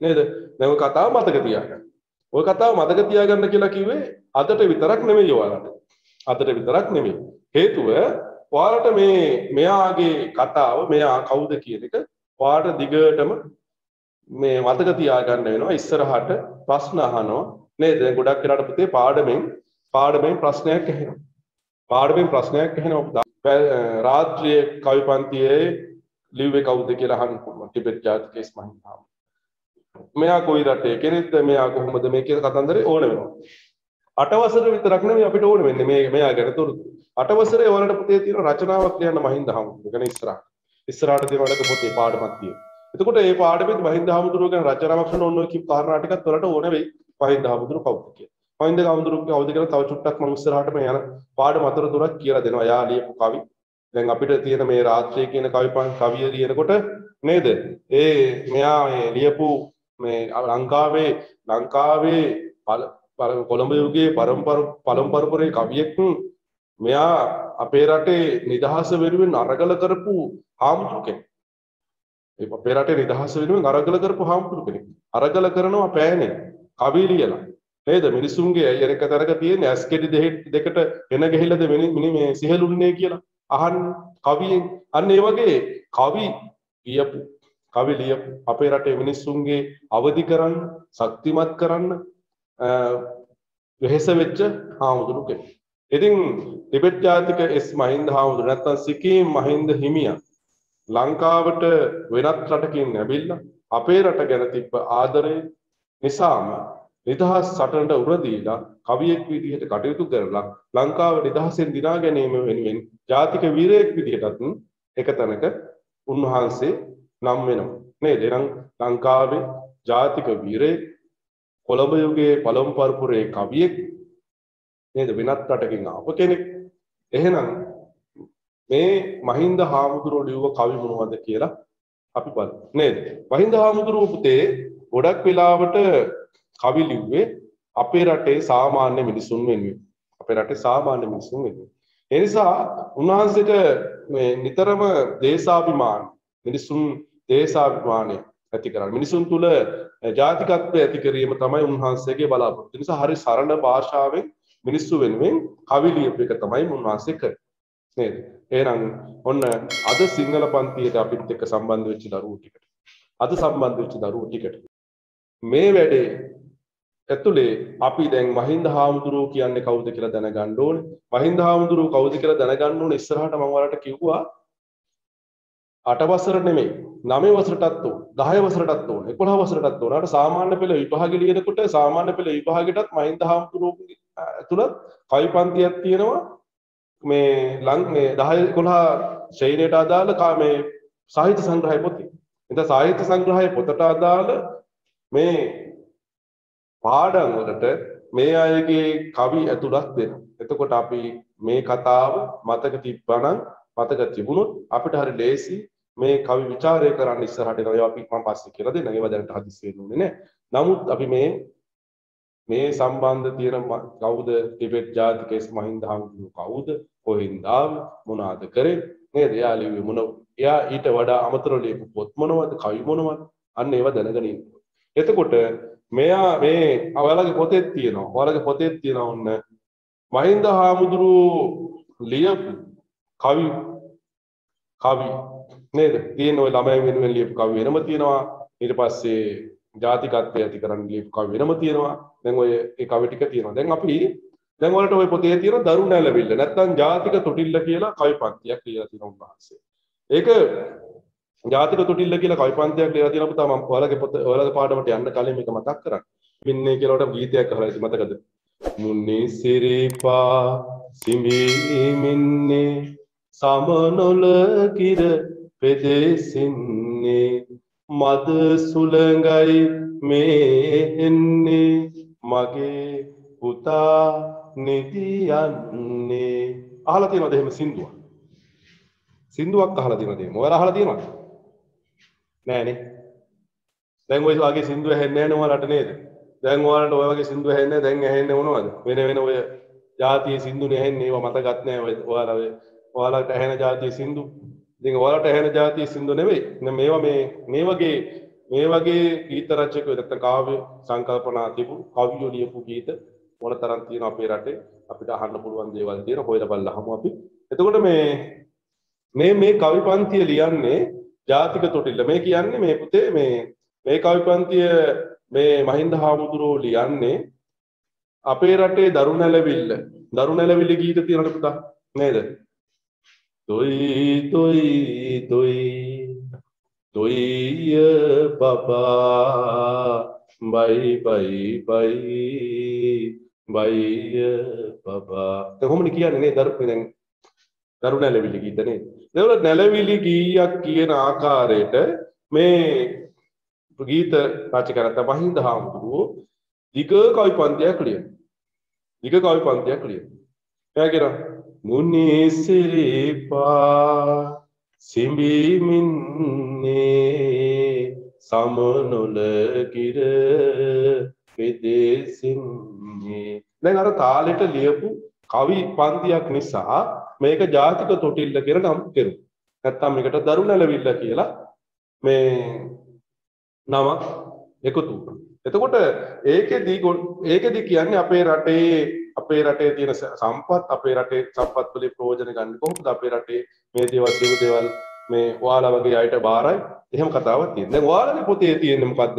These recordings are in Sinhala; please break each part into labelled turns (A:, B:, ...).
A: නේද? දැන් ඔය කතාව මතක තියාගන්න. ඔය කතාව මතක තියාගන්න කියලා කිව්වේ අදට විතරක් නෙමෙයි ඔයාලට. අදට විතරක් නෙමෙයි. හේතුව ඔයාලට මේ මෙයාගේ කතාව මෙයා කවුද කියන එක ඔයාලට දිගටම මේ මතක තියාගන්න වෙනවා. ඉස්සරහට ප්‍රශ්න අහනවා නේද? දැන් ගොඩක් වෙලාට පුතේ පාඩමෙන් ප්‍රශ්නයක් ඇහෙනවා. පාඩමෙන් ප්‍රශ්නයක් ඇහෙනවා. රාත්‍රියේ කවි පන්තියේ ලිව්වේ කවුද කියලා අහන්න පුළුවන්. ටිබෙට් ජාතිකයේ මහින්දාම. මෙයා කොයි රටේ කෙනෙක්ද? මෙයා කොහොමද මේ කියන කතන්දරේ ඕන වෙනවා. 8 වසර විතරක් නෙමෙයි අපිට ඕන වෙන්නේ මේ මෙයා ගැන තොරතුරු. 8 වසරේ ඔයාලට පුතේ තියෙන රචනාවක් ලියන්න මහින්දාම. ඒ කියන්නේ ඉස්සරහට තියෙන වැඩක පොතේ පාඩමක් තියෙනවා. එතකොට මේ පාඩමෙත් මහින්ද හාමුදුරුවෝ ගැන රචනාවක් කරන ඕන ඔය කිව් කාරණා ටිකත් වලට ඕන වෙයි මහින්ද හාමුදුරුවෝ කවුද කියලා. මහින්ද හාමුදුරුවෝ කවුද කියලා තව චුට්ටක් මම ඉස්සරහට මේ යන පාඩම අතරතුරක් කියලා දෙනවා. යා ලියපු කවි. දැන් අපිට තියෙන මේ රාත්‍රියේ කියන කවිය ලියනකොට නේද? මෙයා මේ ලියපු මේ ලංකාවේ කොළඹ යුගයේ පරම්පරපුරේ කවියෙක් මෙයා අපේ රටේ නිදහස වෙනුවෙන් අරගල කරපු හාමුදුරුවෝ කෙනෙක්. ඒ අපේ රටේ නිදහස වෙනුවෙන් අරගල කරපු හාමුදුරුවෝ කෙනෙක්. අරගල කරනවා පෑනේ කවි ලියලා. නේද? මිනිසුන්ගේ අයරක තරක තියෙන ඇස්කෙඩි දෙකට එන ගහිලාද මේ සිහලුන්නේ කියලා අහන්න කවියෙන්. අන්න ඒ වගේ කවි ලියපු අපේ රටේ මිනිසුන්ගේ අවදි කරන්න, ශක්තිමත් කරන්න වෙහෙස වෙච්ච හාමුදුරුවෝ කෙනෙක්. ඉතින් ටිබෙට් ජාතික එස් මහින්ද හාමුදුරුවෝ නැත්නම් සිකිම් මහින්ද හිමියා ලංකාවට වෙනත් රටකින් ඇවිල්ලා අපේ රට ගැන තිබ්බ ආදරය නිසාම නිදහස් සටනට උර දීලා කවියෙක් විදිහට කටයුතු කරලා ලංකාව නිදහසෙන් දිනා ගැනීම වෙනුවෙන් ජාතික වීරයෙක් විදිහටත් එක තැනක උන්වහන්සේ නම් වෙනවා නේද? එහෙනම් ලංකාවේ ජාතික වීරයෙක්, කොළඹ යුගයේ පළමු පරපුරේ කවියෙක් නේද? වෙනත් රටකින් ආව කෙනෙක්. එහෙනම් මේ මහින්ද හාමුදුරුවෝ ලියුව කවි මොනවද කියලා අපි බලමු නේද? මහින්ද හාමුදුරුවෝ පුතේ ගොඩක් වෙලාවට කවි ලිව්වේ අපේ රටේ සාමාන්‍ය මිනිසුන් වෙනුවෙන්. අපේ රටේ සාමාන්‍ය මිනිසුන් වෙනුවෙන්. ඒ නිසා උන්වහන්සේට මේ නිතරම දේශාභිමානය ඇති කරගන්න. මිනිසුන් තුල ජාතිකත්වය ඇති කිරීම තමයි උන්වහන්සේගේ බලාපොරොත්තු. ඒ නිසා හරි සරල භාෂාවෙන් මිනිස්සු වෙනුවෙන් කවි ලියපු එක තමයි උන්වහන්සේ කරේ. නේද? එහෙනම් ඔන්න අද සිංහල පන්තියට අපිත් එක්ක සම්බන්ධ වෙච්ච දරුවෝ ටිකට මේ වැඩේ ඇතුලේ අපි දැන් මහින්ද හාමුදුරුවෝ කියන්නේ කවුද කියලා දැනගන්න ඕනේ. මහින්ද හාමුදුරුවෝ කවුද කියලා දැනගන්න ඕනේ. ඉස්සරහට මම ඔයාලට කිව්වා 8 වසර නෙමෙයි 9 වසරටත් ඕන 10 වසරටත් ඕන 11 වසරටත් ඕන. අර සාමාන්‍ය පෙළ විභාගෙ ලියනකොට සාමාන්‍ය පෙළ විභාගෙටත් මහින්ද හාමුදුරුවෝගේ ඇතුළත් කවි පන්තියක් තියෙනවා. මේ 10 11 ශ්‍රේණියට අදාළ මේ සාහිත්‍ය සංග්‍රහය පොතේ. එතන සාහිත්‍ය සංග්‍රහය පොතට අදාළ මේ පාඩම් වලට මේ අයගේ කවි ඇතුළත් වෙනවා. එතකොට අපි මේ කතාව මතක තිබුණොත් අපිට හරි ලේසි මේ කවි ਵਿਚාරය කරන්න ඉස්සරහට යනවා. ඒවා අපි මම පස්සේ කියලා දෙන්නම්. ඒවා දැනට හදිස්සි වෙන්න ඕනේ නෑ. නමුත් අපි මේ සම්බන්ධ තියෙන කවුද? ටිබෙට් ජාතිකයේ මහින්ද හාමුදුරුවෝ කවුද? කොහෙන්ද ආවේ? මොනවාද කරේ? නේද? එයා ලිව්වේ මොන? එයා ඊට වඩා අමතරව ලියපු පොත් මොනවද? කවි මොනවද? අන්න ඒවා දැනගෙන ඉන්න. එතකොට මෙයා මේ ඔයාලගේ පොතේ තියෙනවා. ඔන්න මහින්ද හාමුදුරුවෝ ලියපු කවි නේද? තියෙන ඔය ළමයි වෙනුවෙන් ලියපු කවි වෙනම තියෙනවා. ඊට පස්සේ ජාතිකත්වය ඇති කරන්න ලියපු කවි වෙනම තියෙනවා. දැන් ඔය ඒ කවි ටික තියෙනවා. දැන් වලට ඔය පොතේ තියෙන දරුණ ඇලවිල්ල නැත්නම් ජාතික තොටිල්ල කියලා කවි පන්තියක් ලියලා තියෙනවා උන්වහන්සේ. ඒක ජාතික තොටිල්ල කියලා කවි පන්තියක් ලියලා තියෙනවා පුතා. මම ඔයාලගේ පාඩමට යන්න කලින් මේක මතක් කරන්න. මින්නේ කියලා උඩ ගීතයක් අහලා ඉති මතකද? මුන්නේ සිරිපා සිඹිමින්නේ සමනොල කිර පෙදෙසින්නේ මද සුළඟයි මේ එන්නේ මගේ පුතා නිදියන්නේ. අහලා තියෙනවද එහෙම සින්දුවක් අහලා තියෙනවද? ඔයාලා අහලා තියෙනවද? නෑනේ. දැන් ඔය වගේ සින්දු ඇහෙන්නේ නැහැ ඔයාලට නේද? දැන් ඔයාලට ඔය වගේ සින්දු ඇහෙන්නේ දැන් ඇහෙන්නේ මොනවද? වෙන ඔය ජාතිය සින්දුනේ ඇහෙන්නේ. ඒවා මතකත් නැහැ ඔයාලට ඇහෙන ජාතිය සින්දු. ඉතින් ඔයාලට ඇහෙන ජාතිය සින්දු නෙවෙයි. මේවා මේ වගේ මේ වගේ ගීත රචකයෝ නැත්නම් කාව්‍ය සංකල්පනා තිබු කවියෝ ලියපු ගීත මොනතරම් තියෙන අපේ රටේ අපිට අහන්න පුළුවන් දේවල් තියෙන හොයලා බලලාම අපි. එතකොට මේ කවි පන්තිය ලියන්නේ ජාතික තොටිල්ල. මේ කියන්නේ මේ පුතේ මේ කවි පන්තිය මේ මහින්ද හාමුදුරුවෝ ලියන්නේ අපේ රටේ දරුණැලවිල්ල ගීත තියෙනවනේ පුතා නේද? තොයි තොයි තොයි තොයි පපා බයි බයි බයි පපා කොහොමද කියන්නේ නේ දරුණැලවිලි ගීත නේද? ඒවල නැලවිලි ගීයක් කියන ආකාරයට මේ ගීත රචකයන්ට මහින්ද හාමුදුරුවෝ දිග කවි පන්තියක් ලියන. එයා කියනවා මුනිසිරිපා සිඹිමින්නේ සමනොල කිර පෙදෙසින්නේ. දැන් අර තාලෙට ලියපු කවි පන්තියක් නිසා මේක ජාතික තොටිල්ල කියලා නම් කෙරුවා. නැත්තම් මේකට දරුණැලවිල්ල කියලා මේ නමක් එකතු වුණා. එතකොට ඒකෙදි කියන්නේ අපේ රටේ තියෙන සම්පත් අපේ රටේ සම්පත් වලින් ප්‍රයෝජන ගන්න කොහොමද අපේ රටේ මේ දේවල් මේ ඔයාලා වගේ අයට බාරයි එහෙම කතාවක් තියෙනවා. දැන් ඔයාලගේ පොතේ තියෙන්නේ මොකද්ද?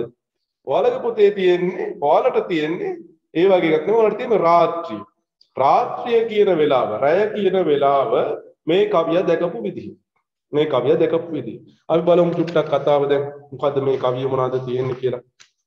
A: ඔයාලට තියෙන්නේ ඒ වගේ එකක් නෙවෙයි. ඔයාලට තියෙන්නේ රාත්‍රිය කියන වෙලාව, රැය කියන වෙලාව මේ කවිය දැකපු විදිහ. අපි බලමු චුට්ටක් කතාව දැන් මොකද්ද මේ කවිය මොනවද තියෙන්නේ කියලා.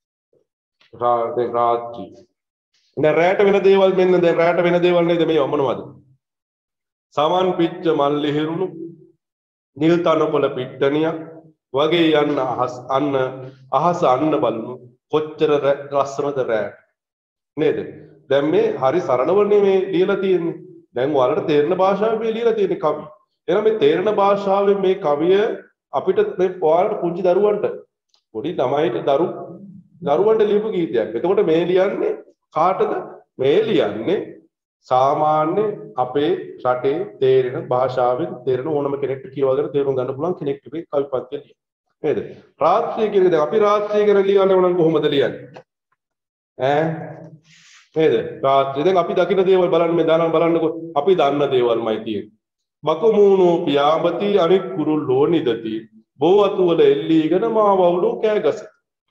A: රාත්‍රී. දැන් රැයට වෙන දේවල් දැන් රැයට වෙන දේවල් නේද මේ මොනවද? සමන් පිච්ච මල්ලි හිරුණු නිල් තනකොළ පිට්ටනියක් වගේ යන්න අහස අන්න බලමු කොච්චර ලස්සනද රැයට නේද? දැන් මේ හරි සරලවන්නේ මේ ලියලා තියෙන්නේ. දැන් ඔයාලට තේරෙන භාෂාවෙන් මේ ලියලා තියෙන්නේ කවිය. එහෙනම් මේ තේරෙන භාෂාවෙන් මේ කවිය අපිට මේ ඔයාලට පුංචි දරුවන්ට පොඩි ළමයිට දරුවන්ට ලියපු ගීතයක්. එතකොට මේ ලියන්නේ කාටද? මේ ලියන්නේ සාමාන්‍ය අපේ රටේ තේරෙන භාෂාවෙන් තේරෙන ඕනම කෙනෙක්ට කියවගෙන තේරුම් ගන්න පුළුවන් කෙනෙක්ට මේ කවි පන්තිය ලියන. නේද? රාත්‍රිය කියන දැන් අපි රාත්‍රිය ගැන ලියන්නේ නම් කොහොමද ලියන්නේ? නේද? රාත්‍රිය දැන් අපි දකින දේවල් බලන්න මේ දානම් බලන්නකො අපි දන්න දේවල්මයි තියෙන්නේ. බකමූණෝ පියාඹති අනික් කුරුල්ලෝ නිදති බෝ අතු වල එල්ලීගෙන මා වවුලෝ කෑ ගසති.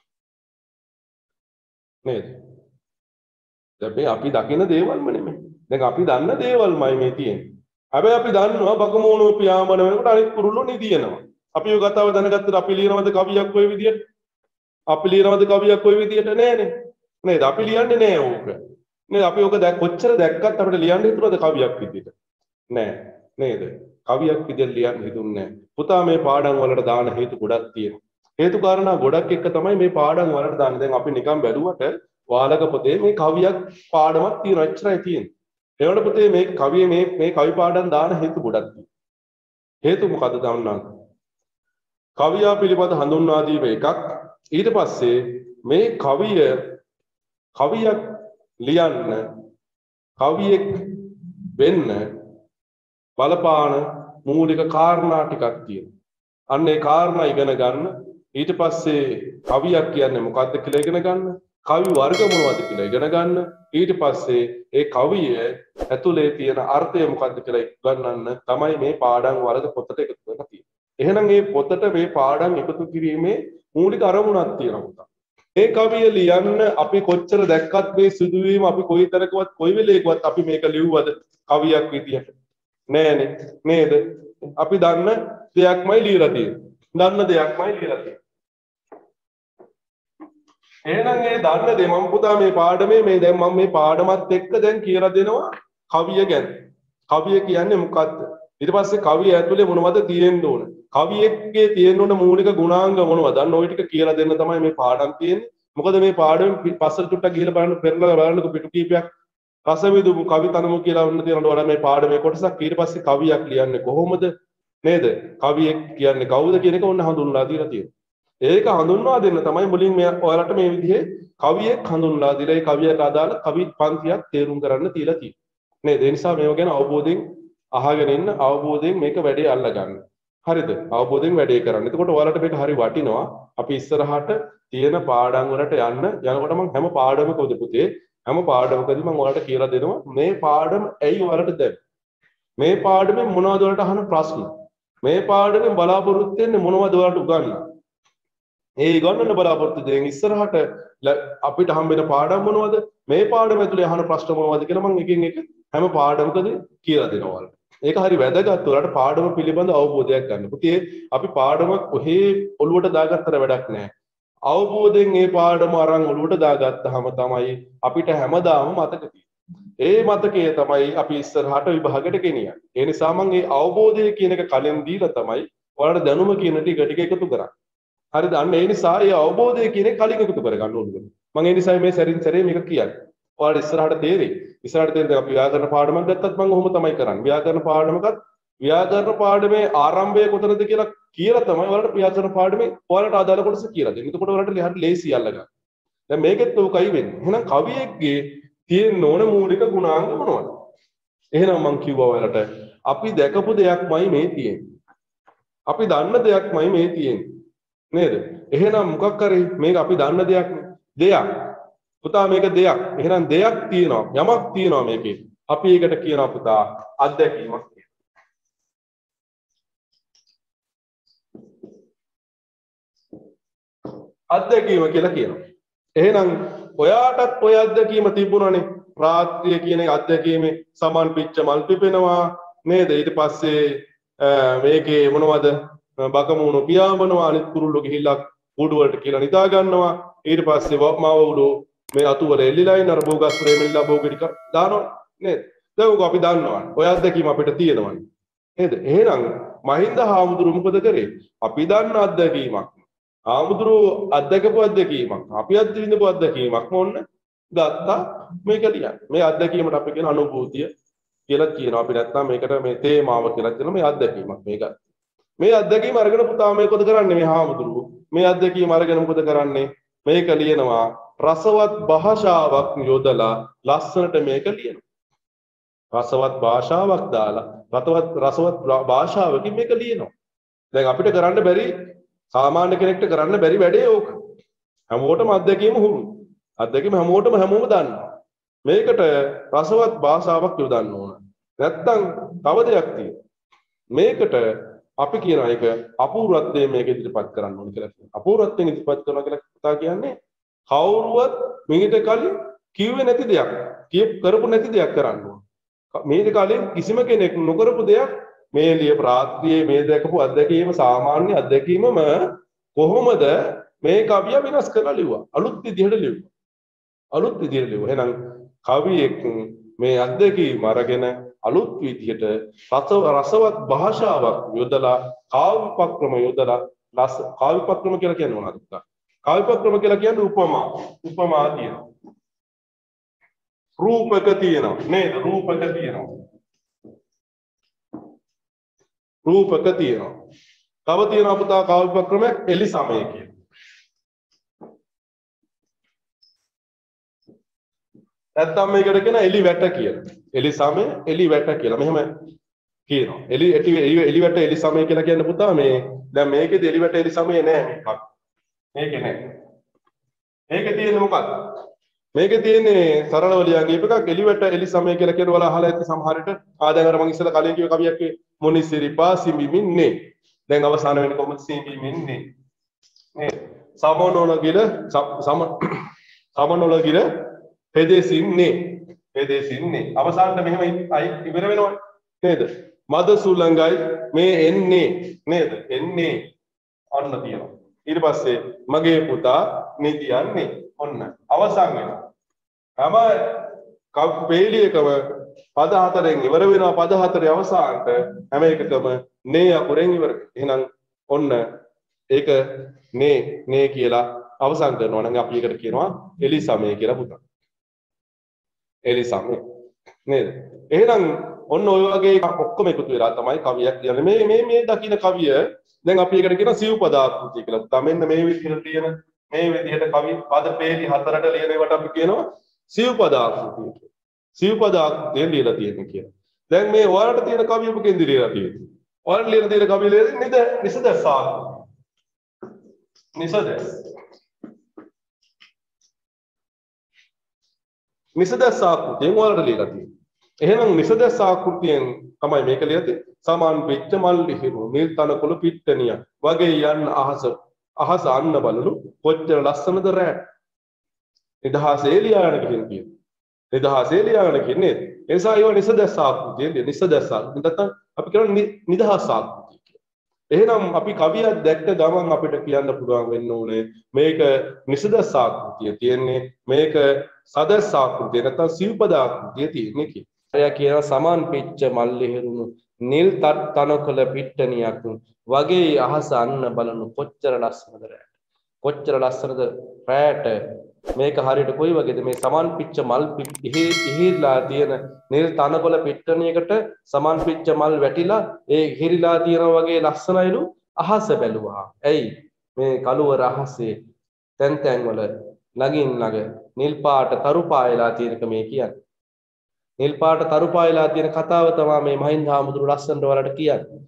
A: නේද? දැන් මේ අපි දකින දේවල්ම නෙමෙයි. දැන් අපි දන්න දේවල්මයි මේ තියෙන්නේ. හැබැයි අපි දන්නවා බකමූණෝ පියාඹන වෙනකොට අනික් කුරුල්ලෝ නිදිනවා. අපි ඔය කතාව දැනගත්තට අපි ලියනවද කවියක් ඔය විදියට? නෑනේ. නේද? අපි ලියන්නේ නෑ ඕක. නේද? අපි ඕක කොච්චර දැක්කත් අපිට ලියන්න හිතුනද කවියක් විදියට? නෑ. නේද? කවියක් විදියට ලියන්න හිතුන්නේ නෑ. පුතා මේ පාඩම් වලට දාන හේතු ගොඩක් තියෙනවා. හේතු කාරණා ගොඩක් එක්ක තමයි මේ පාඩම් වලට දාන්නේ. දැන් අපි නිකන් බැලුවට වාලක පොතේ මේ කවියක් පාඩමක් තියෙනවා. එච්චරයි තියෙන්නේ. ඒ වුණා පුතේ මේ කවිය මේ කවි පාඩම් දාන හේතු ගොඩක් තියෙනවා. හේතු මොකද්ද දන්නවද? කවියා පිළිබඳ හඳුන්වා දීම එකක්. ඊට පස්සේ මේ කවියක් ලියන්න කවියෙක් වෙන්න බලපාන මූලික කාරණා ටිකක් තියෙනවා. අන්න ඒ කාරණා ඉගෙන ගන්න. ඊට පස්සේ කවියක් කියන්නේ මොකක්ද කියලා ඉගෙන ගන්න. කවි වර්ග මොනවද කියලා ඉගෙන ගන්න. ඊට පස්සේ ඒ කවිය ඇතුලේ තියෙන අර්ථය මොකක්ද කියලා ඉගෙනගන්න තමයි මේ පාඩම් වලද පොතට එකතු කරලා තියෙන්නේ. එහෙනම් මේ පොතට මේ පාඩම් එකතු කිරීමේ මූලික අරමුණක් තියෙනවා. මේ කවිය ලියන්න අපි කොච්චර දැක්කත් මේ සිදුවීම අපි කොයිතරකවත් කොයි වෙලේකවත් අපි මේක ලිව්වද කවියක් විදියට නෑනේ නේද? අපි දන්න දෙයක්මයි ලියලා තියෙන්නේ. එහෙනම් ඒ දන්න දේ මම පුතා මේ පාඩමේ මේ දැන් මම මේ පාඩමත් එක්ක දැන් කියලා දෙනවා කවිය ගැන. කවිය කියන්නේ මොකක්ද? ඊට පස්සේ කවිය ඇතුලේ මොනවද තියෙන්න ඕන? කවියෙක්ගේ තියෙන්න ඕන මූලික ගුණාංග මොනවද? අන්න ওই ටික කියලා දෙන්න තමයි මේ පාඩම් තියෙන්නේ. මොකද මේ පාඩම පස්සට චුට්ටක් ගිහලා බලන්න පෙරලා බලන්නකො පිටු කීපයක් රසවිදුමු කවි තනමු කියලා වුණ තියෙනවට වඩා මේ පාඩමේ කොටසක් ඊට පස්සේ කවියක් ලියන්නේ කොහොමද? නේද? කවියෙක් කියන්නේ කවුද කියන එක ඔන්න හඳුන්වලා දීලා තියෙනවා. ඒක හඳුන්වා දෙන්න තමයි මුලින් ඔයාලට මේ විදිහේ කවියෙක් හඳුන්වලා දීලා ඒ කවියට අදාළ කවි පන්තියක් තේරුම් කරන්න තියලා තියෙනවා. නේද? ඒ නිසා මේව ගැන අවබෝධයෙන් අහගෙන ඉන්න අවබෝධයෙන් මේක වැඩේ අල්ල ගන්න. හරිද? අවබෝධයෙන් වැඩේ කරන්න. එතකොට ඔයාලට මේක හරි වටිනවා. අපි ඉස්සරහට තියෙන පාඩම් වලට යනකොට මම හැම පාඩමකද පුතේ හැම පාඩමකදී මම ඔයාලට කියලා දෙනවා මේ පාඩම ඇයි ඔයාලට දැන් මේ පාඩමෙන් මොනවද ඔයාලට අහන ප්‍රශ්න මේ පාඩමෙන් බලාපොරොත්තු වෙන්නේ මොනවද ඔයාලට උගන්වන්න ඒ ඉගන්නන බලාපොරොත්තු දෙයෙන් ඉස්සරහට අපිට හම්බෙන පාඩම් මොනවද මේ පාඩම ඇතුලේ අහන ප්‍රශ්න මොනවද කියලා මම එකින් එක හැම පාඩමකදී කියලා දෙනවා ඔයාලට. ඒක හරි වැදගත් ඔයාලට පාඩම පිළිබඳ අවබෝධයක් ගන්න. පුතේ අපි පාඩමක් කොහේ ඔළුවට දාගත්තට වැඩක් නැහැ. අවබෝධයෙන් මේ පාඩම අරන් ඔළුවට දාගත්තාම තමයි අපිට හැමදාම මතක තියෙන්නේ. ඒ මතකය තමයි අපි ඉස්සරහට විභාගයට ගෙනියන්නේ. ඒ නිසා මම මේ අවබෝධය කියන එක කලින් දීලා තමයි ඔයාලට දැනුම කියන ටික එකතු කරන්නේ. හරිද? අන්න ඒ නිසා මේ අවබෝධය කියන එක කලින් එකතු කරගන්න ඕනේ. මම ඒ නිසා මේ සැරින් සැරේ මේක කියන්නේ. ඔයාලට ඉස්සරහට තේරෙයි. ඉස්සරහට තේරෙන්නේ අපි ව්‍යාකරණ පාඩමක් ගත්තත් මම ඔහොම තමයි කරන්නේ. ව්‍යාකරණ පාඩමේ ආරම්භය කොතනද කියලා තමයි ඔයාලට ව්‍යාකරණ පාඩමේ ඔයාලට අදාළ කොටස කියලා දෙන්නේ. එතකොට ඔයාලට හරි ලේසි අල්ලගන්න. දැන් මේකෙත් උකයි වෙන්නේ. එහෙනම් කවියෙක්ගේ තියෙන්න ඕන මූලික ගුණාංග මොනවද? එහෙනම් මම කිව්වා ඔයාලට අපි දැකපු දෙයක්මයි මේ තියෙන්නේ. අපි දන්න දෙයක්මයි මේ තියෙන්නේ. නේද? එහෙනම් මොකක් කරේ මේක අපි දන්න දෙයක් දෙයක්. පුතා මේක දෙයක්. එහෙනම් දෙයක් තියෙනවා. යමක් තියෙනවා මේකේ. අපි ඒකට කියනවා පුතා අත්දැකීමක් කියලා. අත්දැකීම කියලා කියනවා. එහෙනම් ඔයාටත් ඔය අත්දැකීම තිබුණානේ. රාත්‍රිය කියන අත්දැකීමේ සමන් පිච්ච මල් පිපෙනවා නේද? ඊට පස්සේ මේකේ මොනවද? බකමුණු පියාඹනවා අනිත් කුරුල්ලෝ ගිහිල්ලා කුඩු වලට කියලා නිදා ගන්නවා. ඊට පස්සේ මව උඩු මේ අතු වල එල්ලිලා ඉන්න අර බෝගස් ප්‍රේමෙල්ලා බෝගෙඩි දානවා නේද? දැන් උග අපි දන්නවා. ඔය අත්දැකීම අපිට තියෙනවනේ. නේද? එහෙනම් මහින්ද හාමුදුරුවෝ මොකද කරේ? අපි දන්න අත්දැකීමක්. හාමුදුරුවෝ අත්දැකපු අත්දැකීමක්. අපි අත්විඳපු අත්දැකීමක් මොන්න ගත්තා මේක ලියන්න. මේ අත්දැකීමට අපි කියන අනුභූතිය කියලා කියනවා. අපි නැත්තම් මේකට මේ තේමාව කියලා කියනවා. මේ අත්දැකීමක් මේක. මේ අත්දැකීම අරගෙන පුතා මේකද කරන්නේ මේ හාමුදුරුවෝ. මේ අත්දැකීම අරගෙන මොකද කරන්නේ? මේක ලියනවා රසවත් භාෂාවක් යොදලා ලස්සනට මේක ලියනවා. රසවත් භාෂාවක් දාලා රසවත් භාෂාවකින් මේක ලියනවා. දැන් අපිට කරන්න බැරි සාමාන්‍ය කෙනෙක්ට කරන්න බැරි වැඩේ ඕක. හැමෝටම අත්දැකීම හුරු. අත්දැකීම හැමෝම දන්නවා. මේකට රසවත් භාෂාවක් යොදන්න ඕන. නැත්තම් තව දෙයක් තියෙනවා. මේකට අපි කියන එක අපූර්වත්වයෙන් මේක ඉදිරිපත් කරන්න ඕන කියලා කියනවා. අපූර්වත්වයෙන් ඉදිරිපත් කරනවා කියලා කතා කියන්නේ කවුරුවත් මීට කලින් කිව්වේ නැති දෙයක්, කරපු නැති දෙයක් කරන්න ඕන. මීට කලින් කිසිම කෙනෙක් නොකරපු දෙයක් මේ ලියපු රාත්‍රියේ මේ දැකපු අත්දැකීම සාමාන්‍ය අත්දැකීමම කොහොමද මේ කවිය වෙනස් කරලා ලිව්වා. අලුත් විදිහට ලිව්වා. අලුත් විදිහට ලිව්වා. එහෙනම් කවියෙක් මේ අත්දැකීම අරගෙන අලුත් විදිහට රසවත් භාෂාවක් යොදලා කාව්‍යපක්‍රම යොදලා කාව්‍යපක්‍රම කියලා කියන්නේ මොනවද? කාව්‍යපක්‍රම කියලා කියන්නේ උපමා තියෙනවා. රූපක තියෙනවා නේද? රූපක තියෙනවා. තව තියෙනවා පුතා කාව්‍යපක්‍රමයක් එලි සමය කියන. නැත්තම් මේකට කියන එලි වැට කියලා. එලි සමය එලි වැට කියලා. මෙහෙම කියනවා. එලි වැට එලි සමය කියලා කියන්නේ පුතා මේ දැන් මේකෙදි එලි වැට එලි සමය නෑ මේකක්. මේකේ නෑ. මේකේ තියෙන්නේ මොකක්ද? මේකේ තියෙන්නේ සරලව ලියන් ගියප එකක් එලි වැට එලි සමය කියලා කියන වල අහලා ඇති සමහරට දැන් අර මම ඉස්සෙල්ලා කලින් කිව්ව කවියක් මොනිසිරිපා සිඹිමින්නේ. දැන් අවසාන වෙන්නේ කොහොමද සිඹිමින්නේ? නේ. සමනොලගිර හෙදෙසින්නේ අවසානට මෙහෙම ඉවර වෙනවා නේද? මද සුළඟයි මේ එන්නේ නේද? එන්නේ අන්න තියෙනවා. ඊට පස්සේ මගේ පුතා නිදියන්නේ ඔන්න අවසන් වෙනවා. හැම පේලියකම පද හතරෙන් ඉවර වෙනවා. පද හතරේ අවසානට හැම එකකම නේ අකුරෙන් ඉවර. එහෙනම් ඔන්න ඒක නේ කියලා අවසන් කරනවා නම් අපි ඒකට කියනවා එලි සමය කියලා පුතා. එලි සමය නේද? එහෙනම් ඔන්න ඔය වගේ ඔක්කොම එකතු වෙලා තමයි කවියක් කියන්නේ. මේ දකින්න කවිය දැන් අපි ඒකට කියනවා සිව්පදාකෘතිය කියලා. පුතා මෙන්න මේ විදිහට තියෙන මේ විදිහට කවි පද පේලි හතරට ලියන ඒවට අපි කියනවා සිව්පදාකෘතිය කියලා. සිව්පදාකෘතිය ලියලා තියෙන කියලා. දැන් මේ ඔයාලට තියෙන කවිය මොකෙන්ද ලියලා තියෙන්නේ? ඔයාලට ලියන තියෙන කවිය ලියන්නේ නිසදැස් ආකෘතිය. නිසදැස්. නිසදැස් ආකෘතියෙන් ඔයාලට ලියලා තියෙනවා. එහෙනම් නිසදැස් ආකෘතියෙන් තමයි මේක ලියලා තියෙන්නේ. සමාන් වෙච්ච මල් ලිහිරු නිල් තනකොළ පිට්ටනිය වගේ යන්න අහස අන්න බලනු කොච්චර ලස්සනද රැට. නිදහසේ ලියාගෙන කියන්නේ. නිදහසේ ලියාගෙන කියන්නේ. ඒ නිසා ඒවා නිසදැස් ආකෘතියෙන් නිසදැස් ආකෘතිය. නැත්නම් අපි කියන්නේ නිදහස් ආකෘතිය කියලා. එහෙනම් අපි කවියක් දැක්ක ගමන් අපිට කියන්න පුළුවන් වෙන්න ඕනේ මේක නිසදැස් ආකෘතිය තියෙන්නේ මේක සදැස් ආකෘතිය නැත්නම් සිව්පද ආකෘතිය තියෙන්නේ කියලා. එයා කියන සමාන් පිච්ච මල් ලිහිරුණු නිල් තනකොළ පිට්ටනියක් වගේ අහස අන්න බලනු කොච්චර ලස්සනද රැට. කොච්චර ලස්සනද රැට. මේක හරියට කොයි වගේද මේ සමාන් පිච්ච මල් ඉහිරිලා තියෙන නිල් තනකොළ පිට්ටනියකට සමාන් පිච්ච මල් වැටිලා ඒ ඉහිරිලා තියෙනා වගේ ලස්සනයිලු අහස බැලුවා. ඇයි මේ කළුවර අහසේ තැන් තැන් වල නගින් නග නිල් පාට තරු පායලා තියෙනක මේ කියන්නේ. නිල් පාට තරු පායලා තියෙන කතාව තමයි මේ මහින්ද හාමුදුරු ලස්සනට වලට කියන්නේ.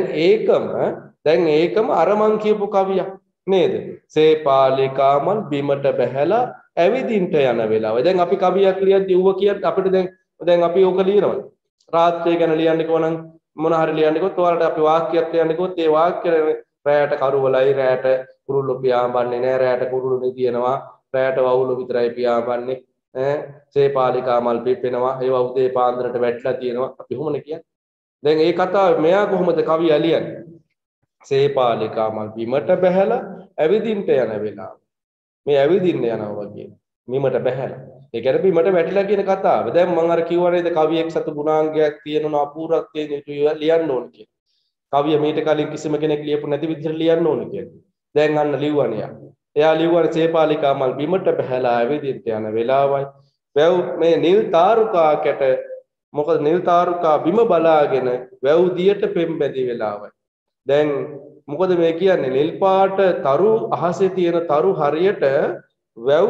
A: දැන් ඒකම අර මං කියපු කවියක් නේද? සේපාලිකාමල් බිමට බැහැලා ඇවිදින්ට යන වෙලාව. දැන් අපි කවියක් ලියද්දී ඌව කියත් අපිට දැන් අපි ඕක ලියනවා. රාත්‍රිය ගැන ලියන්න කිව්වනම් මොන හරි ලියන්න කිව්වොත් ඔයාලට අපි වාක්‍යයක් ලියන්න කිව්වොත් ඒ වාක්‍ය රැයට කරුවලයි රැයට කුරුල්ලෝ පියාඹන්නේ නැහැ රැයට කුරුල්ලෝ නෙදිනවා රැයට වවුලෝ විතරයි පියාඹන්නේ සේපාලිකාමල් පිපෙනවා ඒවා උදේ පාන්දරට වැටලා තියෙනවා අපි කොහොමද කියන්නේ. දැන් මේ කතාව මෙයා කොහොමද කවිය ලියන්නේ? සේපාලිකාමල් බිමට බැහැලා ඇවිදින්ට යන වෙලාව. මේ ඇවිදින්න යනවා වගේ. බිමට බැහැලා. ඒ කියන්නේ බිමට වැටිලා කියන කතාව. දැන් මම අර කිව්වා නේද කවියෙක් සතු ගුණාංගයක් තියෙනවා අපූර්වත්වයේ ලියන්න ඕන කියලා. කවිය මීට කලින් කිසිම කෙනෙක් ලියපු නැති විදිහට ලියන්න ඕන කියලා. දැන් අන්න ලිව්වනේ. එයා ලිව්වනේ සේපාලිකාමල් බිමට බැහැලා ඇවිදින්ට යන වෙලාවයි. වැව් මේ නිල් තාරුකා කැට මොකද නිල් තාරුකා බිම බලාගෙන වැව් දියට පෙම් බැඳි වෙලාවයි. දැන් මොකද මේ කියන්නේ නිල් පාට තරු අහසේ තියෙන තරු හරියට වැව්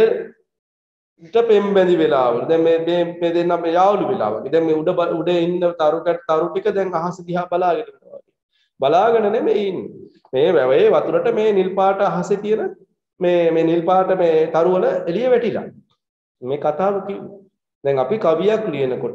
A: දියට පෙම් බැඳි වෙලාවල. දැන් මේ දෙන්නම යාළුවෝ වෙලාවක. දැන් මේ උඩ ඉන්න තරු ටික දැන් අහස දිහා බලාගෙන ඉන්නවා. බලාගෙන නෙමෙයි ඉන්නේ. මේ වැවේ වතුරට මේ නිල් පාට අහසේ තියෙන මේ නිල් පාට මේ තරු වල එළිය වැටිලා. මේ කතාව කිව්වේ. දැන් අපි කවියක්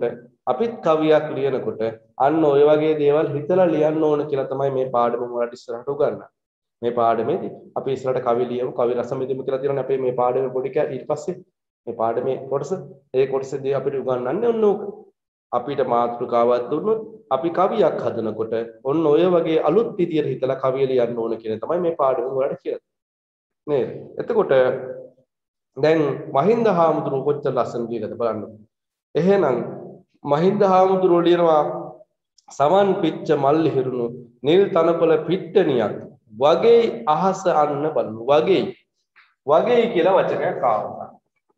A: ලියනකොට අන්න ඔය වගේ දේවල් හිතලා ලියන්න ඕන කියලා තමයි මේ පාඩම වලට ඉස්සරහට උගන්වන්නේ. මේ පාඩමේදී අපි ඉස්සරහට කවි ලියමු, කවි රස විඳිමු කියලා තියෙනවානේ අපේ මේ පාඩමේ පොඩි ඊට පස්සේ මේ පාඩමේ කොටසදී අපිට උගන්වන්නේ ඔන්න ඕක. අපිට මාතෘකාවක් දුන්නොත් අපි කවියක් හදනකොට ඔන්න ඔය වගේ අලුත් විදියට හිතලා කවිය ලියන්න ඕන කියන තමයි මේ පාඩම වලට කියලා. නේද? එතකොට දැන් මහින්ද හාමුදුරුවෝ කොච්චර ලස්සන කියලාද බලන්න. එහෙනම් මහින්ද හාමුදුරුවෝ ලියනවා සමන් පිච්ච මල් හිරුණු නිල් තනකොළ පිට්ටනියක් වගේ අහස අන්න බලමු. වගේ කියලා වචනයක් ආවා.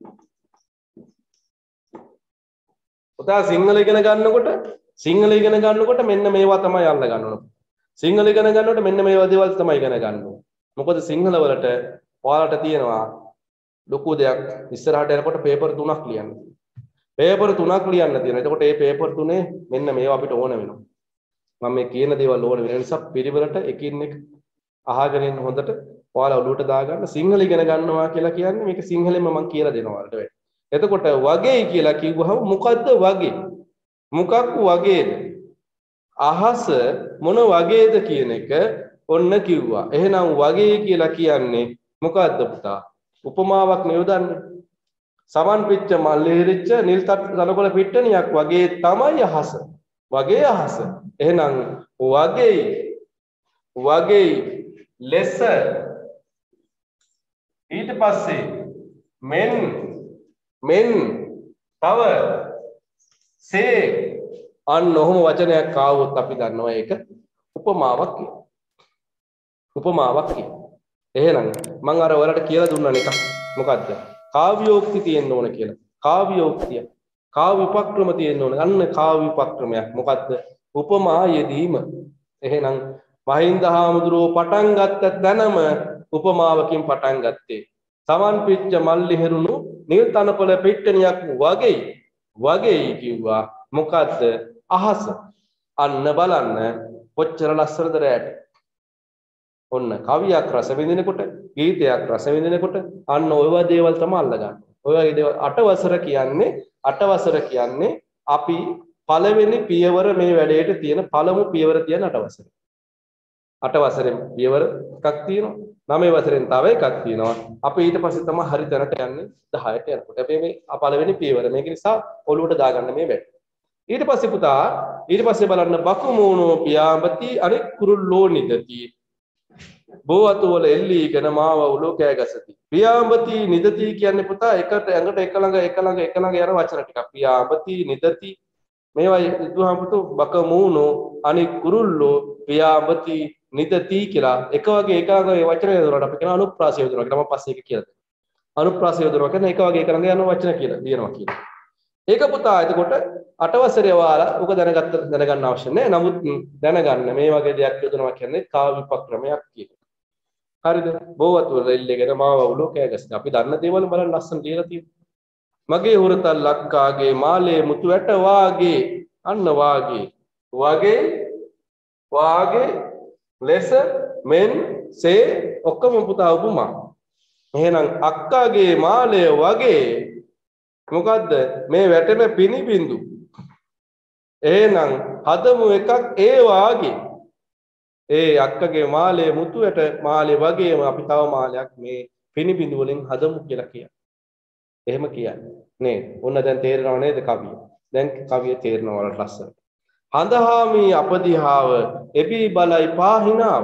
A: පුතා සිංහල ඉගෙන ගන්නකොට මෙන්න මේවා තමයි අල්ල ගන්න ඕන. සිංහල ඉගෙන ගන්නකොට මෙන්න මේවා දේවල් තමයි ඉගෙන ගන්න ඕන. මොකද සිංහල වලට ඔයාලට තියෙනවා ලොකු දෙයක් ඉස්සරහට යනකොට පේපර් 3ක් ලියන්න. පේපර් 3ක් ලියන්න තියෙනවා. එතකොට මේ පේපර් 3 මෙන්න මේවා අපිට ඕන වෙනවා. මම මේ කියන දේවල් ඕන වෙන නිසා පිළිවෙලට එකින් එක අහගෙන ඉන්න හොඳට ඔයාලා ඔළුවට දාගන්න. සිංහල ඉගෙන ගන්නවා කියලා කියන්නේ මේක සිංහලෙන්ම මම කියලා දෙනවා ඔයාලට. එතකොට වගේ කියලා කිව්වහම මොකද්ද වගේ? මොකක් වගේද? අහස මොන වගේද කියන එක ඔන්න කිව්වා. එහෙනම් වගේ කියලා කියන්නේ මොකද්ද පුතා? උපමාවක් නියොදන්නේ. සමන් පිච්ච මල් ඉහිරිච්ච නිල් තනකොළ පිට්ටනියක් වගේ තමයි අහස. වගේ අහස. එහෙනම් වගේ ලෙස ඊට පස්සේ මෙන් තව සේ අන්න ඔහොම වචනයක් ආවොත් අපි දන්නවා ඒක උපමාවක් කියලා. උපමාවක් කියලා. එහෙනම් මම අර ඔයාලට කියලා දුන්නා එකක්. මොකද්ද? කාව්‍යෝක්ති තියෙන්න ඕන කියලා. කාව්‍යෝක්තිය. කාව්‍ය උපක්‍රම තියෙන්න ඕන. අන්න කාව්‍ය උපක්‍රමයක්. මොකද්ද? උපමා යෙදීම. එහෙනම් මහින්ද හාමුදුරුවෝ පටන් ගත්ත තැනම උපමාවකින් පටන් ගත්තේ. සමන් පිච්ච මල්ලි හෙරුණු නිල් තනකොළ පිට්ටනියක් වගේ කිව්වා. මොකද්ද? අහස. අන්න බලන්න කොච්චර ලස්සනද රැට. ඔන්න කවියක් රස විඳිනකොට ගීතයක් රස විඳිනකොට අන්න ඔය වගේ දේවල් තමයි අල්ලගන්නේ. ඔය වගේ දේවල් අටවසර කියන්නේ අපි පළවෙනි පියවර මේ වැඩේට තියෙන පළමු පියවර තියෙන අටවසර. අටවසරෙන් පියවර එකක් තියෙනවා. 9 වසරෙන් තව එකක් තියෙනවා. අපි ඊට පස්සේ තමයි හරි තැනට යන්නේ 10ට යනකොට. අපි මේ පළවෙනි පියවර. මේක නිසා ඔළුවට දාගන්න මේ වැඩ. ඊට පස්සේ පුතා ඊට පස්සේ බලන්න බකුමූණෝ පියාඹති අනෙක් කුරුල්ලෝ නිදති. බෝවතු වල එල්ලීගෙන මාව උලෝ කෑ ගසති. පියාඹති නිදති කියන්නේ පුතා එකට ඇඟට එක ළඟ යන වචන ටිකක්. පියාඹති නිදති මේවා විදුහාමුතු බකමූණෝ අනෙක් කුරුල්ලෝ පියාඹති නිදති කියලා එක වගේ එක ළඟ වචන යොදනකොට අපි කියන අනුප්‍රාසය යොදනවා කියලා. මම පස්සේ ඒක කියලා දෙනවා. අනුප්‍රාසය යොදනවා කියන්නේ එක වගේ එක ළඟ යන වචන කියලා කියනවා කියලා. ඒක පුතා එතකොට අටවසරේ වාලා උක දැනගන්න අවශ්‍ය නැහැ. නමුත් දැනගන්න මේ වගේ දෙයක් යොදනවා කියන්නේ කාව්‍ය උපක්‍රමයක් කියන. හරිද? බෝවතු වල එල්ලගෙන මාව උලෝ කෑ ගස්න. අපි දන්න දේවල් බලන්න ලස්සන ලියලා තියෙනවා. මගේ හොරතල් ලක්කාගේ මාලේ මුතු ඇට වාගේ අන්න වාගේ ලෙස මෙන් සේ ඔක්කොම පුතා උපමා. එහෙනම් අක්කාගේ මාලේ වගේ මොකද්ද මේ වැටෙන පිනිබිඳු. එහෙනම් හදමු එකක් ඒ වාගේ. ඒ අක්කගේ මාලේ මුතු ඇට මාලේ වගේම අපි තව මාලයක් මේ පිනිබිඳු වලින් හදමු කියලා කියනවා. එහෙම කියන්නේ නේද? ඔන්න දැන් තේරෙනව නේද කවිය? දැන් කවිය තේරෙනව වලට ලස්සන. හඳහාමි අපදිහාව එබී බලයි පාහිනාව.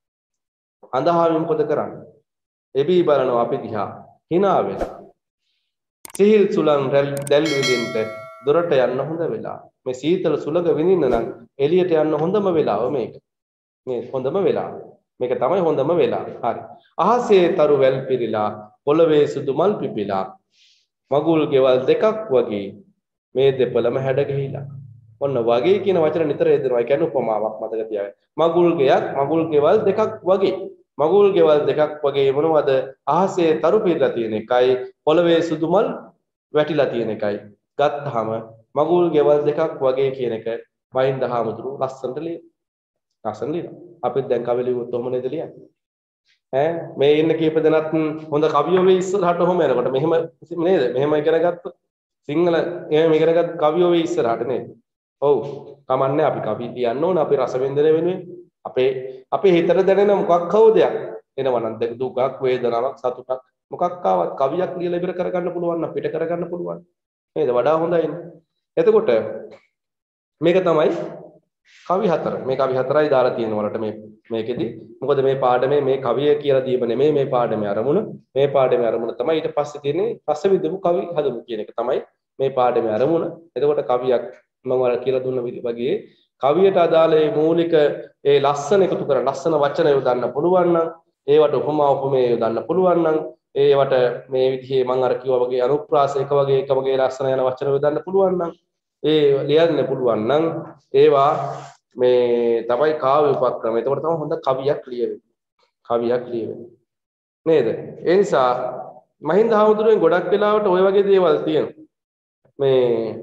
A: හඳහාමි මොකද කරන්නේ? එබී බලනවා අපි දිහා hina වෙලා. සිහිල් සුලං දැල් විඳින්න දොරට යන්න හොඳ වෙලා. මේ සීතල සුලඟ විඳින්න නම් එළියට යන්න හොඳම වෙලාව මේක. මේ හොඳම වෙලාව. මේක තමයි හොඳම වෙලාව. හරි. අහසේ තරු වැල් පිරීලා පොළවේ සුදු මල් පිපිලා මගුල් ගෙවල් දෙකක් වගේ මේ දෙපළම හැඩ ගහිලා. ඔන්න වගේ කියන වචන නිතර එදෙනවා. ඒ කියන්නේ උපමාවක් මතක තියාගන්න. මගුල් ගෙවල් දෙකක් වගේ. මගුල් ගෙවල් දෙකක් වගේ මොනවද? අහසේ තරු පිරීලා තියෙන එකයි පොළවේ සුදු මල් වැටිලා තියෙන එකයි. ගත්තාම මගුල් ගෙවල් දෙකක් වගේ කියන එක මහින්ද හාමුදුරු ලස්සනට ලියනවා. අපිත් දැන් කවිය ලියුවොත් ඔහොම නේද ලියන්නේ? මේ ඉන්න කීප දෙනත් හොඳ කවියෝ වෙයි ඉස්සරහට ඔහොම යනකොට මෙහෙම නේද? මෙහෙම ඉගෙන ගත්තොත් සිංහල එහෙම ඉගෙන ගත්ත කවියෝ වෙයි ඉස්සරහට නේද? ඔව්. කමන්නේ අපි කවි ලියන්න ඕන අපි රස වින්දනය වෙනුවෙන් අපේ හිතට දැනෙන මොකක් හෝ දෙයක් එනවා නම් දුකක් වේදනාවක් සතුටක් මොකක් ආවත් කවියක් ලියලා ඉවර කරගන්න පුළුවන් නම් පිට කරගන්න පුළුවන් නේද? වඩා හොඳයිනේ. එතකොට මේක තමයි කවි හතර. මේ කවි හතරයි දාලා තියෙන වලට මේකෙදි මොකද මේ පාඩමේ මේ කවිය කියලා දීම නෙමෙයි මේ පාඩමේ අරමුණ. මේ පාඩමේ අරමුණ තමයි ඊට පස්සේ තියෙන්නේ රස විඳපු කවි හදමු කියන එක තමයි මේ පාඩමේ අරමුණ. එතකොට කවියක් මම ඔයාලට කියලා දුන්න වගේ කවියට අදාළ මේ මූලික ඒ ලස්සන එකතු කරන ලස්සන වචන යොදන්න පුළුවන් නම් ඒවට උපමා උපමේය යොදන්න පුළුවන් නම් ඒවට මේ විදිහේ මම අර කිව්වා වගේ අනුප්‍රාස එක වගේ ලස්සන යන වචන යොදන්න පුළුවන් නම් ඒ ලියන්න පුළුවන් නම් ඒවා මේ තමයි කාව්‍ය උපක්‍රම. ඒකට තමයි හොඳ කවියක් ලියවෙන්නේ. නේද? ඒ නිසා මහින්ද හාමුදුරුවෙන් ගොඩක් වෙලාවට ওই වගේ දේවල් තියෙනවා. මේ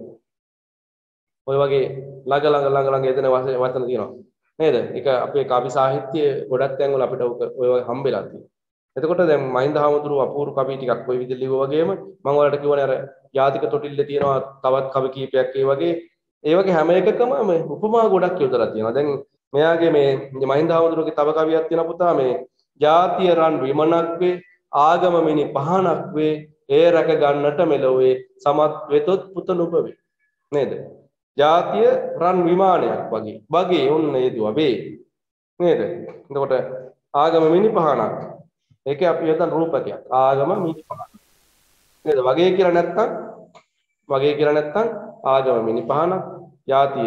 A: ඔය වගේ ළඟ එදෙන වචන තියෙනවා. නේද? ඒක අපේ කවි සාහිත්‍යයේ ගොඩක් තැන් වල අපිට ඔය හම්බෙලා තියෙනවා. එතකොට දැන් මහින්ද හාමුදුරුව අපූර්ව කවි ටිකක් ඔය විදිහට ලිව්වා වගේම මම ඔයාලට කියවනේ අර ජාතික තොටිල්ලේ තියෙනවා තවත් කවි කීපයක් ඒ වගේ හැම එකකම මේ උපමා ගොඩක් යොදලා තියෙනවා. දැන් මෙයාගේ මේ මහින්ද හාමුදුරුවගේ තව කවියක් තියෙනවා පුතා මේ ජාතිය රන් විමනක් වේ ආගම මිනි පහනක් වේ ඒ රැක ගන්නට මෙලොවේ සමත් වෙතොත් පුත නුඹ වේ. නේද? ජාතිය රන් විමානයක් වගේ ඔන්න ඒදුවා වේ. නේද? එතකොට ආගම මිනි පහනක් ඒකේ අපි යන රූපකයක් ආගම මිනි පහන නේද? වගේ කියලා නැත්තම් ආගම මිනි පහනක් ජාතිය